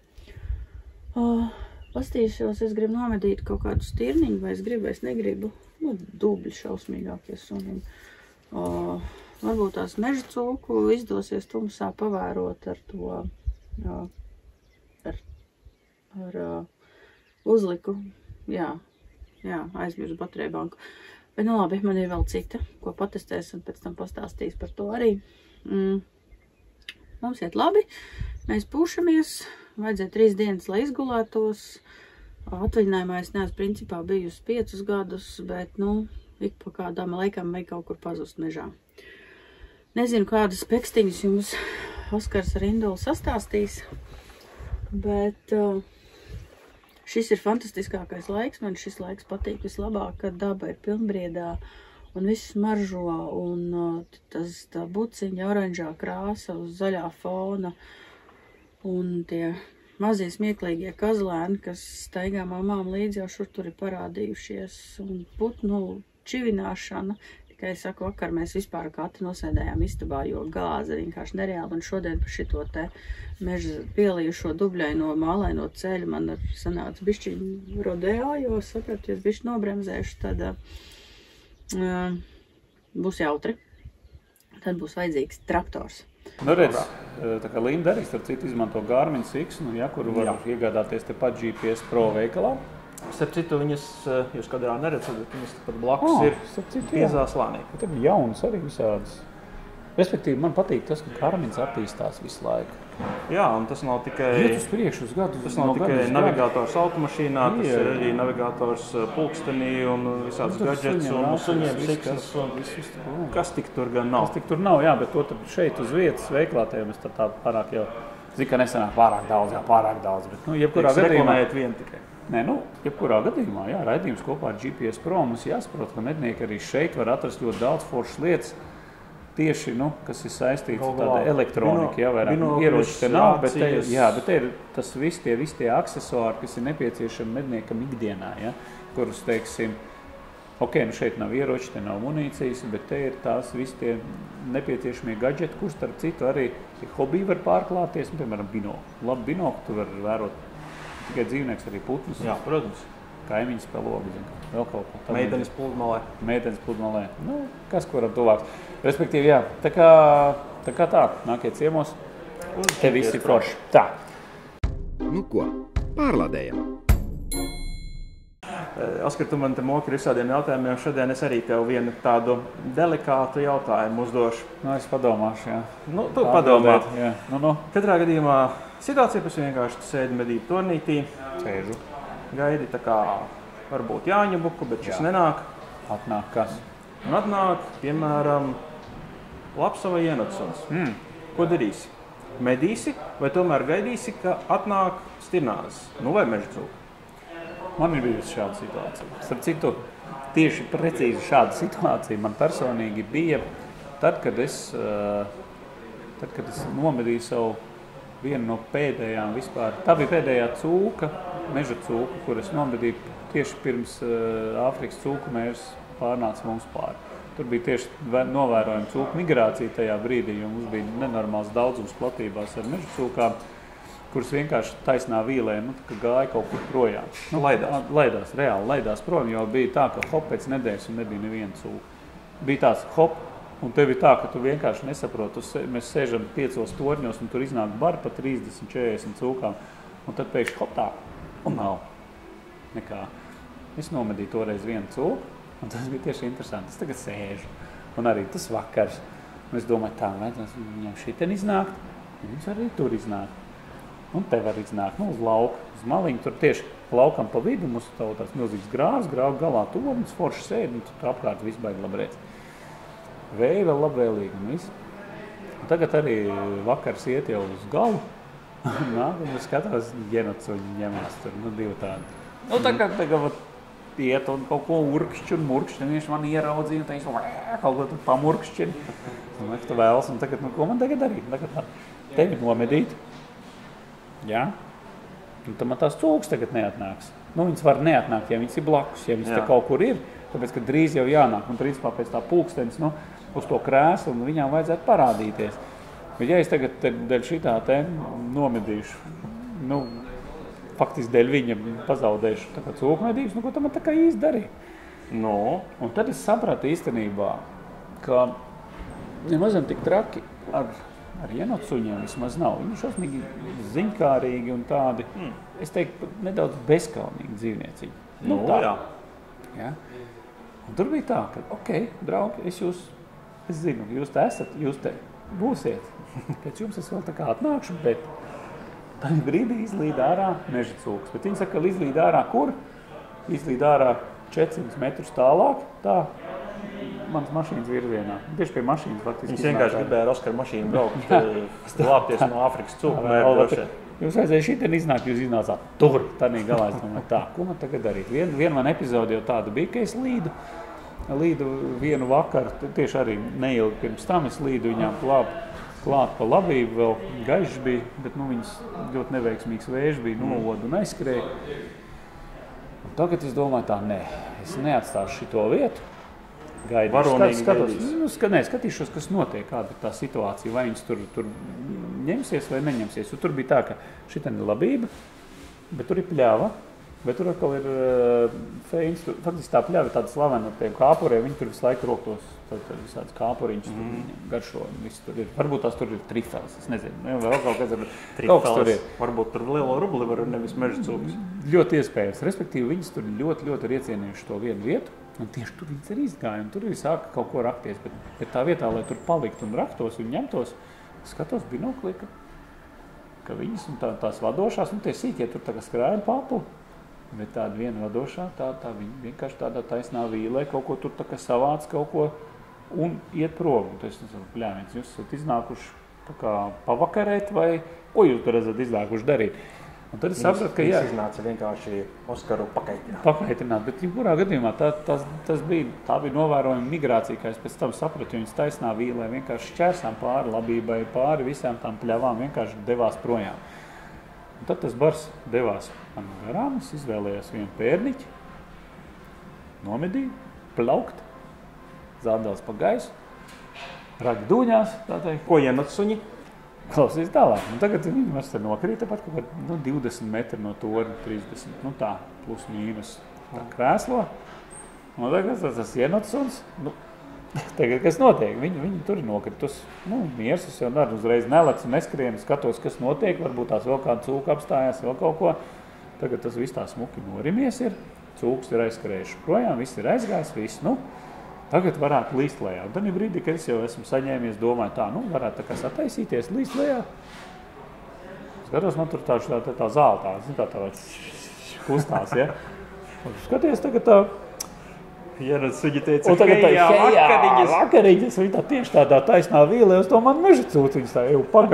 Pastīšos, es gribu nomedīt kaut kādu stirniņu, vai es gribu, vai es negribu. Dubļi šausmīgākie sunim. Varbūt tās meža cūku izdosies tumsā pavērot ar to, ar uzliku. Jā, aizmirsu bateriju banku. Bet labi, man ir vēl cita, ko patestēs un pēc tam pastāstīs par to arī. Mums iet labi, mēs pūšamies. Vajadzēja 3 dienas, lai izgulētos. Atvaļinājumā es neesmu principā bijusi 5 gadus, bet, ik pa kādām laikam vajag kaut kur pazust mežā. Nezinu, kādas pekstiņas jums Oskars ar Indulu sastāstīs, bet šis ir fantastiskākais laiks. Man šis laiks patīk vislabāk, kad daba ir pilnbriedā un viss maržo, un tā buciņa oranžā krāsa uz zaļā fona. Un tie mazie smieklīgie kazlēni, kas staigā mamām līdzi, jau šur tur ir parādījušies, un putnu čivināšana. Tikai es saku, vakar mēs vispār katru nosēdējām istabā, jo gāze vienkārši nereāli, un šodien par šito te meža pielījušo dubļaino mālaino ceļu man sanāca bišķiņ rodeo, jo sapratu, ja es bišķi nobremzēšu, tad būs jautri. Tad būs vajadzīgs traktors. Nu redz, tā kā Linda arī starp citu izmanto Garmin Six, kuru var iegādāties tepat GPS Pro veikalā. Starp citu, viņas, jūs kadrā neredzat, bet viņas pat blakus ir piezā slānī. Tā ir jaunas arī visādas. Respektīvi, man patīk tas, ka Garmins attīstās visu laiku. Jā, un tas nav tikai... Iet uz priekšu uz gadu. Tas nav tikai navigators automašīnā, tas ir arī navigators pulkstenī un visāds gadžets un suņiem siksnas un kas tik tur gan nav. Kas tik tur nav, jā, bet to šeit uz vietas veiklā tajā mēs tā pārāk jau... Zinu, ka nesanāk pārāk daudz, bet jebkurā gadījumā... Reklamējat vienu tikai. Nē, jebkurā gadījumā, jā, raidījums kopā ar GPS Pro mums jāsaprot, ka mednieki arī šeit var atrast ļoti daudz foršas lietas, tieši, kas ir saistīts ar tāda elektronika, jā, vairāk ieroči te nav, bet te ir tas visi tie aksesuāri, kas ir nepieciešami medniekam ikdienā, ja, kurus, teiksim, šeit nav ieroči, te nav munīcijas, bet te ir tās visi tie nepieciešamie gadžeti, kurus, starp citu, arī hobiji var pārklāties, piemēram, binokli. Labi binokli, tu var vērot tikai dzīvnieks, arī putnus. Jā, protams. Kaimiņas pelogi, vēl kaut ko. Meitenes pludmalē. Kas kuram tuvāks. Respektīvi, jā, tā kā tā, nākiet ciemos, te visi forši. Tā. Nu ko, pārlādējam. Oskar, tu man te moki ar visādiem jautājumiem. Šodien es arī tev vienu tādu delikātu jautājumu uzdošu. Es padomāšu, jā. Tu padomā. Jā. Katrā gadījumā situācija pēc vienkārši tu sēdi medību tornītī. Sēžu. Gaidi tā kā varbūt Jāņu buku, bet šis nenāk. Atnāk kas? Un atnāk, piemēram, lapsa vai ienatsuns. Ko darīsi? Medīsi vai tomēr gaidīsi, ka atnāk stirnāzes? Vai meža cūka? Man ir bijusi šāda situācija. Starp citu, tieši precīzi šāda situācija man personīgi bija tad, kad es nomedīju savu vienu no pēdējām vispār. Tā bija pēdējā cūka, meža cūka, kur es nomedīju tieši pirms Āfrikas cūku mērs pārnāca mums pāri. Tur bija tieši novērojama cūku migrācija tajā brīdī, jo mums bija nenormāls daudzums platībās ar meža cūkām, kuras vienkārši taisnā vīlē, ka gāja kaut kur projām. Laidās prom, jo bija tā, ka hop pēc nedēļas un nebija neviena cūka. Bija tāds hop, un tev ir tā, ka tu vienkārši nesaproti. Mēs sēžam 5 torņos, un tur iznāk bar pa 30-40 cūkām, un tad pēkšņi hop tā, un nav nekā. Es nomedīju toreiz vienu cūku, un tas bija tieši interesanti. Es tagad sēžu, un arī tas vakars. Un es domāju, tā, viņam šitien iznākt, viņus arī tur iznākt. Un te var iznākt, uz lauka, uz maliņu, tur tieši laukam pa vidu, mums tāds milzīgs grāvs, grāvu galā tornis, forši sēdi, un tur apkārt viss baigi labrēc. Vēja vēl labvēlīgi un viss. Un tagad arī vakars iet jau uz galu, un es skatos, ģenocūņi ņemās tur, divi tādi. Tagad iet un kaut ko urkšķi un murkšķi, un viņš man ieraudzīja, un teica, kaut ko tur pamurkšķi. Un tu vēlas, un tagad, ko man tagad darīt? Tagad tevi nomedīt. Jā, un tad man tās cūkas tagad neatnāks. Viņas var neatnākt, ja viņas ir blakus, ja viņas te kaut kur ir, tāpēc, ka drīz jau jānāk, un principā pēc tā pulkstenis, uz to krēslu, un viņām vajadzētu parādīties. Bet ja es tagad dēļ šitā te nomedīšu, faktiski dēļ viņa pazaudēšu tā kā cūku medības, ko tad man tā kā īsti darīja? Un tad es sapratu īstenībā, ka nemazam tik traki ar ienotsuņiem vismaz nav. Viņi šausmīgi ziņkārīgi un tādi, es teiktu, nedaudz bezkaunīgi dzīvnieciņi. Jā. Un tur bija tā, ka, draugi, es zinu, jūs te esat, jūs te būsiet. Pēc jums es vēl tā kā atnākšu, bet tad brīdī izlīd ārā meža cūks. Bet viņi saka, ka izlīd ārā kur? Izlīd ārā 400 metrus tālāk, tā. Manas mašīnas virzienā. Tieši pie mašīnas faktiski. Viņš vienkārši gribēja ar Oskaru mašīnu braukt, glābties no Āfrikas cūku mērķi. Jūs vajadzēja šitien iznākt, jūs iznācāt tur, tādā galā. Es domāju, tā, ko man tagad darīt? Viena man epizode jau tāda bija, ka es līdu vienu vakaru, tieši arī neilgi pirms tam es līdu viņām klāpu klāt pa labību, vēl gaišs bija, bet viņas ļoti neveiksmīgs vējš bija, novodu un aizskrēja. Un tagad es domāju tā, es neatstāšu šito vietu. Skatīšos, kas notiek, kāda ir tā situācija, vai viņas tur ņemsies vai neņemsies. Un tur bija tā, ka šitā ir labība, bet tur ir pļava, bet tur atkal ir feins. Faktiski tā pļava ir tāda slavena ar tiem kāpuriem, viņi tur visu laiku roktos, visādas kāpuriņas, garšo, viss tur ir. Varbūt tās tur ir trifels, es nezinu, vēl kaut kas tur ir. Varbūt tur lielo rubli var nevis meža cūkas. Ļoti iespējams, respektīvi viņas tur ļoti ir iecienījuši to vienu vietu. Un tieši tur viņas arī izgāja, un tur arī sāka kaut ko rakties, bet tā vietā, lai tur palikt un raktos un ņemtos, skatos binoklī, ka viņas un tās vadošās, tie sīkie tur tā kā skrēja papu, bet tāda viena vadošā, tā viņa vienkārši tādā taisnā vīlē kaut ko tur tā kā savāc kaut ko un iet prom. Un es nezinu, bļāviens, jūs esat iznākuši tā kā pavakarēt vai ko jūs tur esat iznākuši darīt? Un tad es sapratu, ka jā. Iznāca vienkārši Oskaru pakaitināt. Pakaitināt, bet jebkurā gadījumā tā bija novērojama migrācija, kā es pēc tam sapratu, viņas taisnā vīlē vienkārši šķērsām pāri labībai, pāri visām tām pļavām, vienkārši devās projām. Un tad tas bars devās man garām, es izvēlējos vienu pērniķi, nomedīju, plaukt, zādās pa gaisu, ragi dūņās, tā teikt. Ko ienot suņi? Klausies tālāk. Un tagad viņi vairs nokrīt pat kaut kā 20 metri no torņa, 30, tā, plus mīnus tā krēslo. Un tagad tas ienots suns, tagad kas notiek? Viņi tur nokritus, miers, es jau daru uzreiz nelec un neskrienu, skatos, kas notiek, varbūt tās vēl kāda cūka apstājās, vēl kaut ko. Tagad tas viss tā smuki norimies ir, cūks ir aizskrējuši projām, viss ir aizgājis, viss, tagad varētu līst lejā. Un tad ir brīdī, kad es jau esmu saņēmies, domāju tā, varētu tā kā sataisīties, līst lejā. Skatos, man tur tā zāle tā kustās, ja. Un skaties tagad tā. Ierodas suģi teica, vakariņas, viņi tā tieši tādā taisnā vīlē, uz to man meža cūt, viņas tā, paga,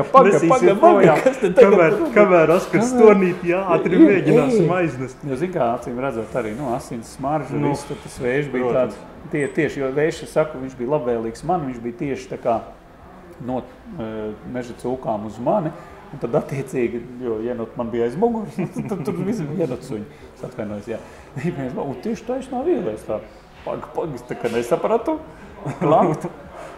kas te tagad? Kamēr Oskars stonīt, ātri mēģināsim aiznest. Jo, zin kā, acīm redzot arī, asins smaržu, viss, tad tas vējš bija tāds, tieši, jo vējš, es saku, viņš bija labvēlīgs man, viņš bija tieši tā kā no meža cūkām uz mani, un tad attiecīgi, jo ienot man bija aiz muguras, tad tur visi ienot suņi, es atvainojos, jā. Un tieši taisnā vīlē, tā. Pagas, tā kā nesapratu, klāt.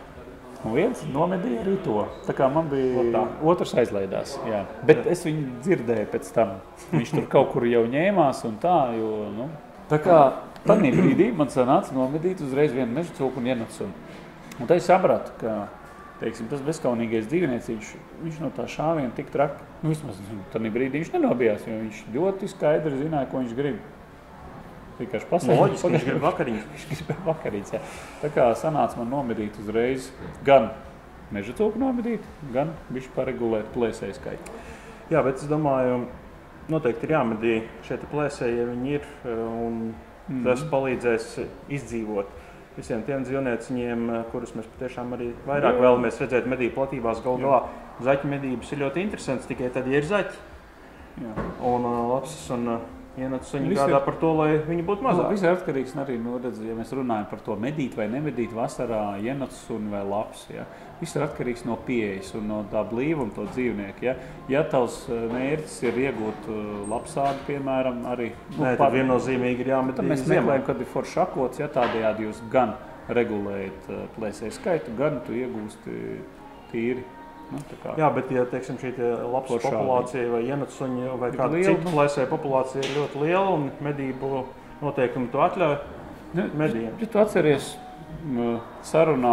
Un viens nomedīja arī to. Tā kā man bija otrs aizlaidās, jā. Bet es viņu dzirdēju pēc tam. Viņš tur kaut kur jau ņēmās un tā, jo, Tā kā tādā brīdī man sanāca nomedīt uzreiz vienu meža cūku un ienats. Un tad es sapratu, ka, teiksim, tas bezkaunīgais dzīvniecīgs, viņš no tā šāviena tik traki. Vismaz tādā brīdī viņš nenobijās, jo viņš ļoti skaidri zināja, ko viņš grib. Vienkārši loģiski, viņš grib vakariņas. Viņš grib vakariņas, jā. Tā kā sanāca man nomedīt uzreiz gan meža cūku nomedīt, gan bišķi paregulēt plēsēju skaitu. Jā, bet es domāju, noteikti ir jāmedī šie plēsēji, ja viņi ir, un tas palīdzēs izdzīvot visiem tiem dzīvnieciņiem, kurus mēs patiešām arī vairāk vēlamies redzēt medību platībās. Galu galā zaķu medības ir ļoti interesants, tikai tad, ja ir zaķi. Jā. Un lapsas un ienāc suņi gādā par to, lai viņi būtu mazāk. Viss ir atkarīgs arī, ja mēs runājam par to medīt vai nemedīt vasarā, ienāc suņi vai laps. Ja. Viss ir atkarīgs no pieejas un no tā blīvuma to dzīvnieku. Ja, ja tavs mērķis ir iegūt lapsādi, piemēram, arī... tad viennozīmīgi ir jāmedī ziemā. Mēs meklējam, kad ir forši šakots, ja tādējādi jūs gan regulējat plēsēju skaitu, gan tu iegūsti tīri. Jā, bet ja, teiksim, šī lapsu populācija vai ienatsuņa vai kāda cita plēsēja populācija ir ļoti liela un medību noteikumi to atļauj medījiem. Ja tu atceries sarunā,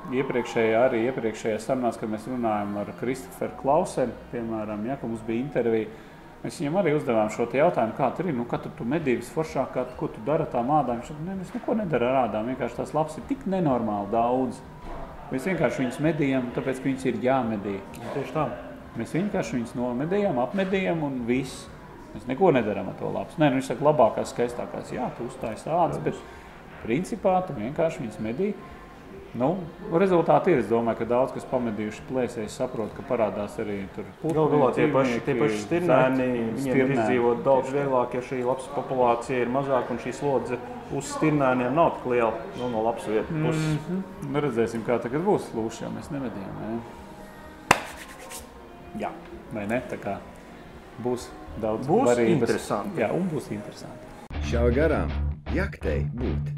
iepriekšējā sarunās, kad mēs runājam ar Kristoferu Klausenu, piemēram, ja, ka mums bija intervija, mēs viņam arī uzdevām šo jautājumu, kā tur ir, katru tu medības foršāk, ko tu dara tām ādām. Viņš saka, mēs neko nedara ar ādām, vienkārši tās lapas ir tik nenormāli daudz. Mēs vienkārši viņus medījām, tāpēc, ka viņus ir jāmedī. Tieši tā. Mēs vienkārši viņus nomedījām, apmedījām un viss. Mēs neko nedarām ar to labs. Viņš saka, labākās, skaistākās, jā, tu uzstājas ādas, bet principā tu vienkārši viņus medī. Rezultāti ir, es domāju, ka daudz, kas pamedījuši plēsēji, saprot, ka parādās arī tur putni, galā tie paši stirnēni, viņiem ir izdzīvot daudz vieglāk, ja šī lapsu populācija ir mazāk un šī slodze uz stirnēniem nav tik liela no lapsu vietu puses. Redzēsim, kā tagad būs lūši, jo mēs nemedījām. Jā, vai ne? Tā kā būs daudz Būs varības. interesanti. Jā, un būs interesanti. Šauj garām, jaktei būt.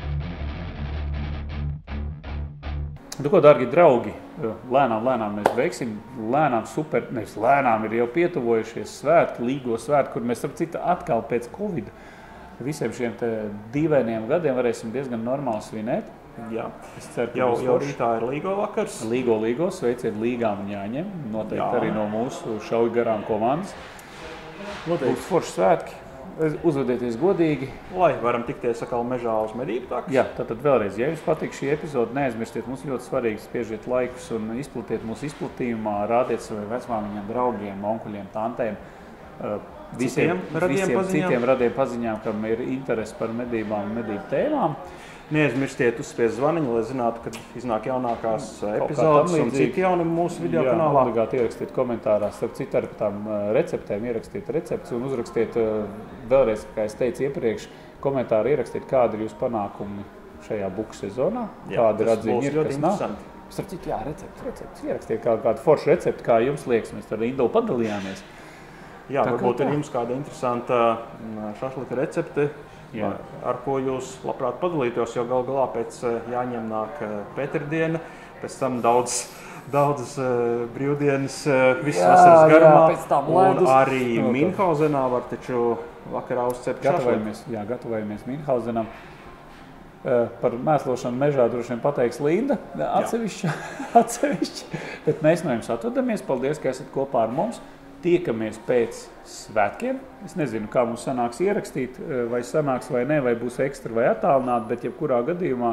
Nu, ko, dārgi draugi, lēnām mēs veiksim, nevis lēnām ir jau pietuvojušies svētki, līgo svētki, kur mēs, starp citu, atkal pēc Covid visiem šiem te dīvainiem gadiem varēsim diezgan normāli svinēt. Jā. Es ceru, ka Jau rītā ir līgo vakars. Līgo, sveiciet līgām un jāņem, noteikti arī no mūsu šauj garām komandas. Būs forši svētki. Uzvedieties godīgi. Lai varam tikties atkal mežā uz medību takas. Jā, tātad vēlreiz, ja jums patīk šī epizode, neaizmirstiet, mums ļoti svarīgi spiežiet laikus un izplatiet mūsu izplatījumā, rādiet saviem vecmāmiņiem, draugiem, onkuļiem, tantēm, visiem citiem radiem paziņām, kam ir interesi par medībām un medību tēmām. Neaizmirstiet uzspiest zvaniņu, lai zinātu, kad iznāk jaunākās epizodes un citi jaunumi mūsu video kanālā. Jā, obligāti ierakstiet komentārās, starp citu ar tām receptēm, ierakstiet recepts un uzrakstiet vēlreiz, kā es teicu iepriekš, komentāri ierakstiet, kādi ir jūsu panākumi šajā buku sezonā, kādi ir atziņi, kas nav. Starp citu, jā, recepts, ierakstiet kādu foršu recepti, kā jums liekas, mēs ar Indulu padalījāmies. Jā, varbūt ir jums kāda interesanta šašlika recepte, ar ko jūs labprāt padalītos, jo gal galā pēc Jāņem nāk Pēterdiena, pēc tam daudzas brīvdienas visas vasaras garumā, un arī Minhausenā var taču vakarā uzcept šašliku. Gatavojamies Minhausenam. Par mēslošanu mežā droši vien pateiks Linda, atsevišķi, bet mēs no jums atvadamies. Paldies, ka esat kopā ar mums. Tiekamies pēc svētkiem. Es nezinu, kā mums sanāks ierakstīt, vai sanāks vai ne, vai būs ekstra vai attālināt, bet jebkurā gadījumā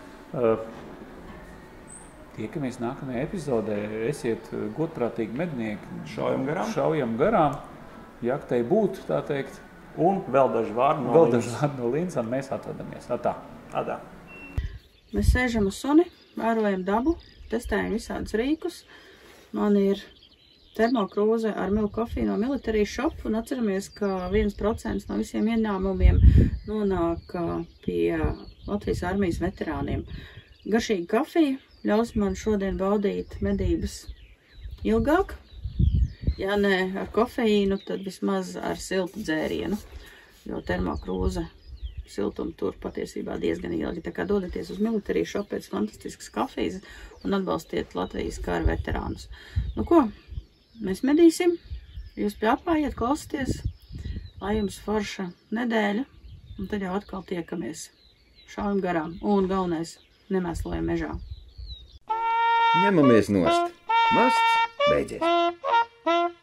tiekamies nākamajā epizodē. Esiet godprātīgi mednieki. Šaujam garām. Jaktei būt, tā teikt. Un vēl daži vārdi no Lindas, un mēs atvadamies. Adā. Mēs sēžam uz suni, vērojam dabu, testējam visādus rīkus. Man ir termokrūze ar milku kofiju no Military Shop, un atceramies, ka 1% no visiem ieņēmumiem nonāk pie Latvijas armijas veterāniem. Garšīga kafija ļaus man šodien baudīt medības ilgāk. Ja ne ar kofeīnu, tad vismaz ar siltu dzērienu, jo termokrūze siltumu tur patiesībā diezgan ilgi. Tā kā dodaties uz Military Shop pēc fantastiskas kafijas un atbalstiet Latvijas kara veterānus. Nu ko? Mēs medīsim, jūs pie apājiet, klausieties, lai jums forša nedēļa, un tad jau atkal tiekamies. Šaujam garām, un galvenais, nemēslojam mežā. Ņemamies nost. Masts beidzies.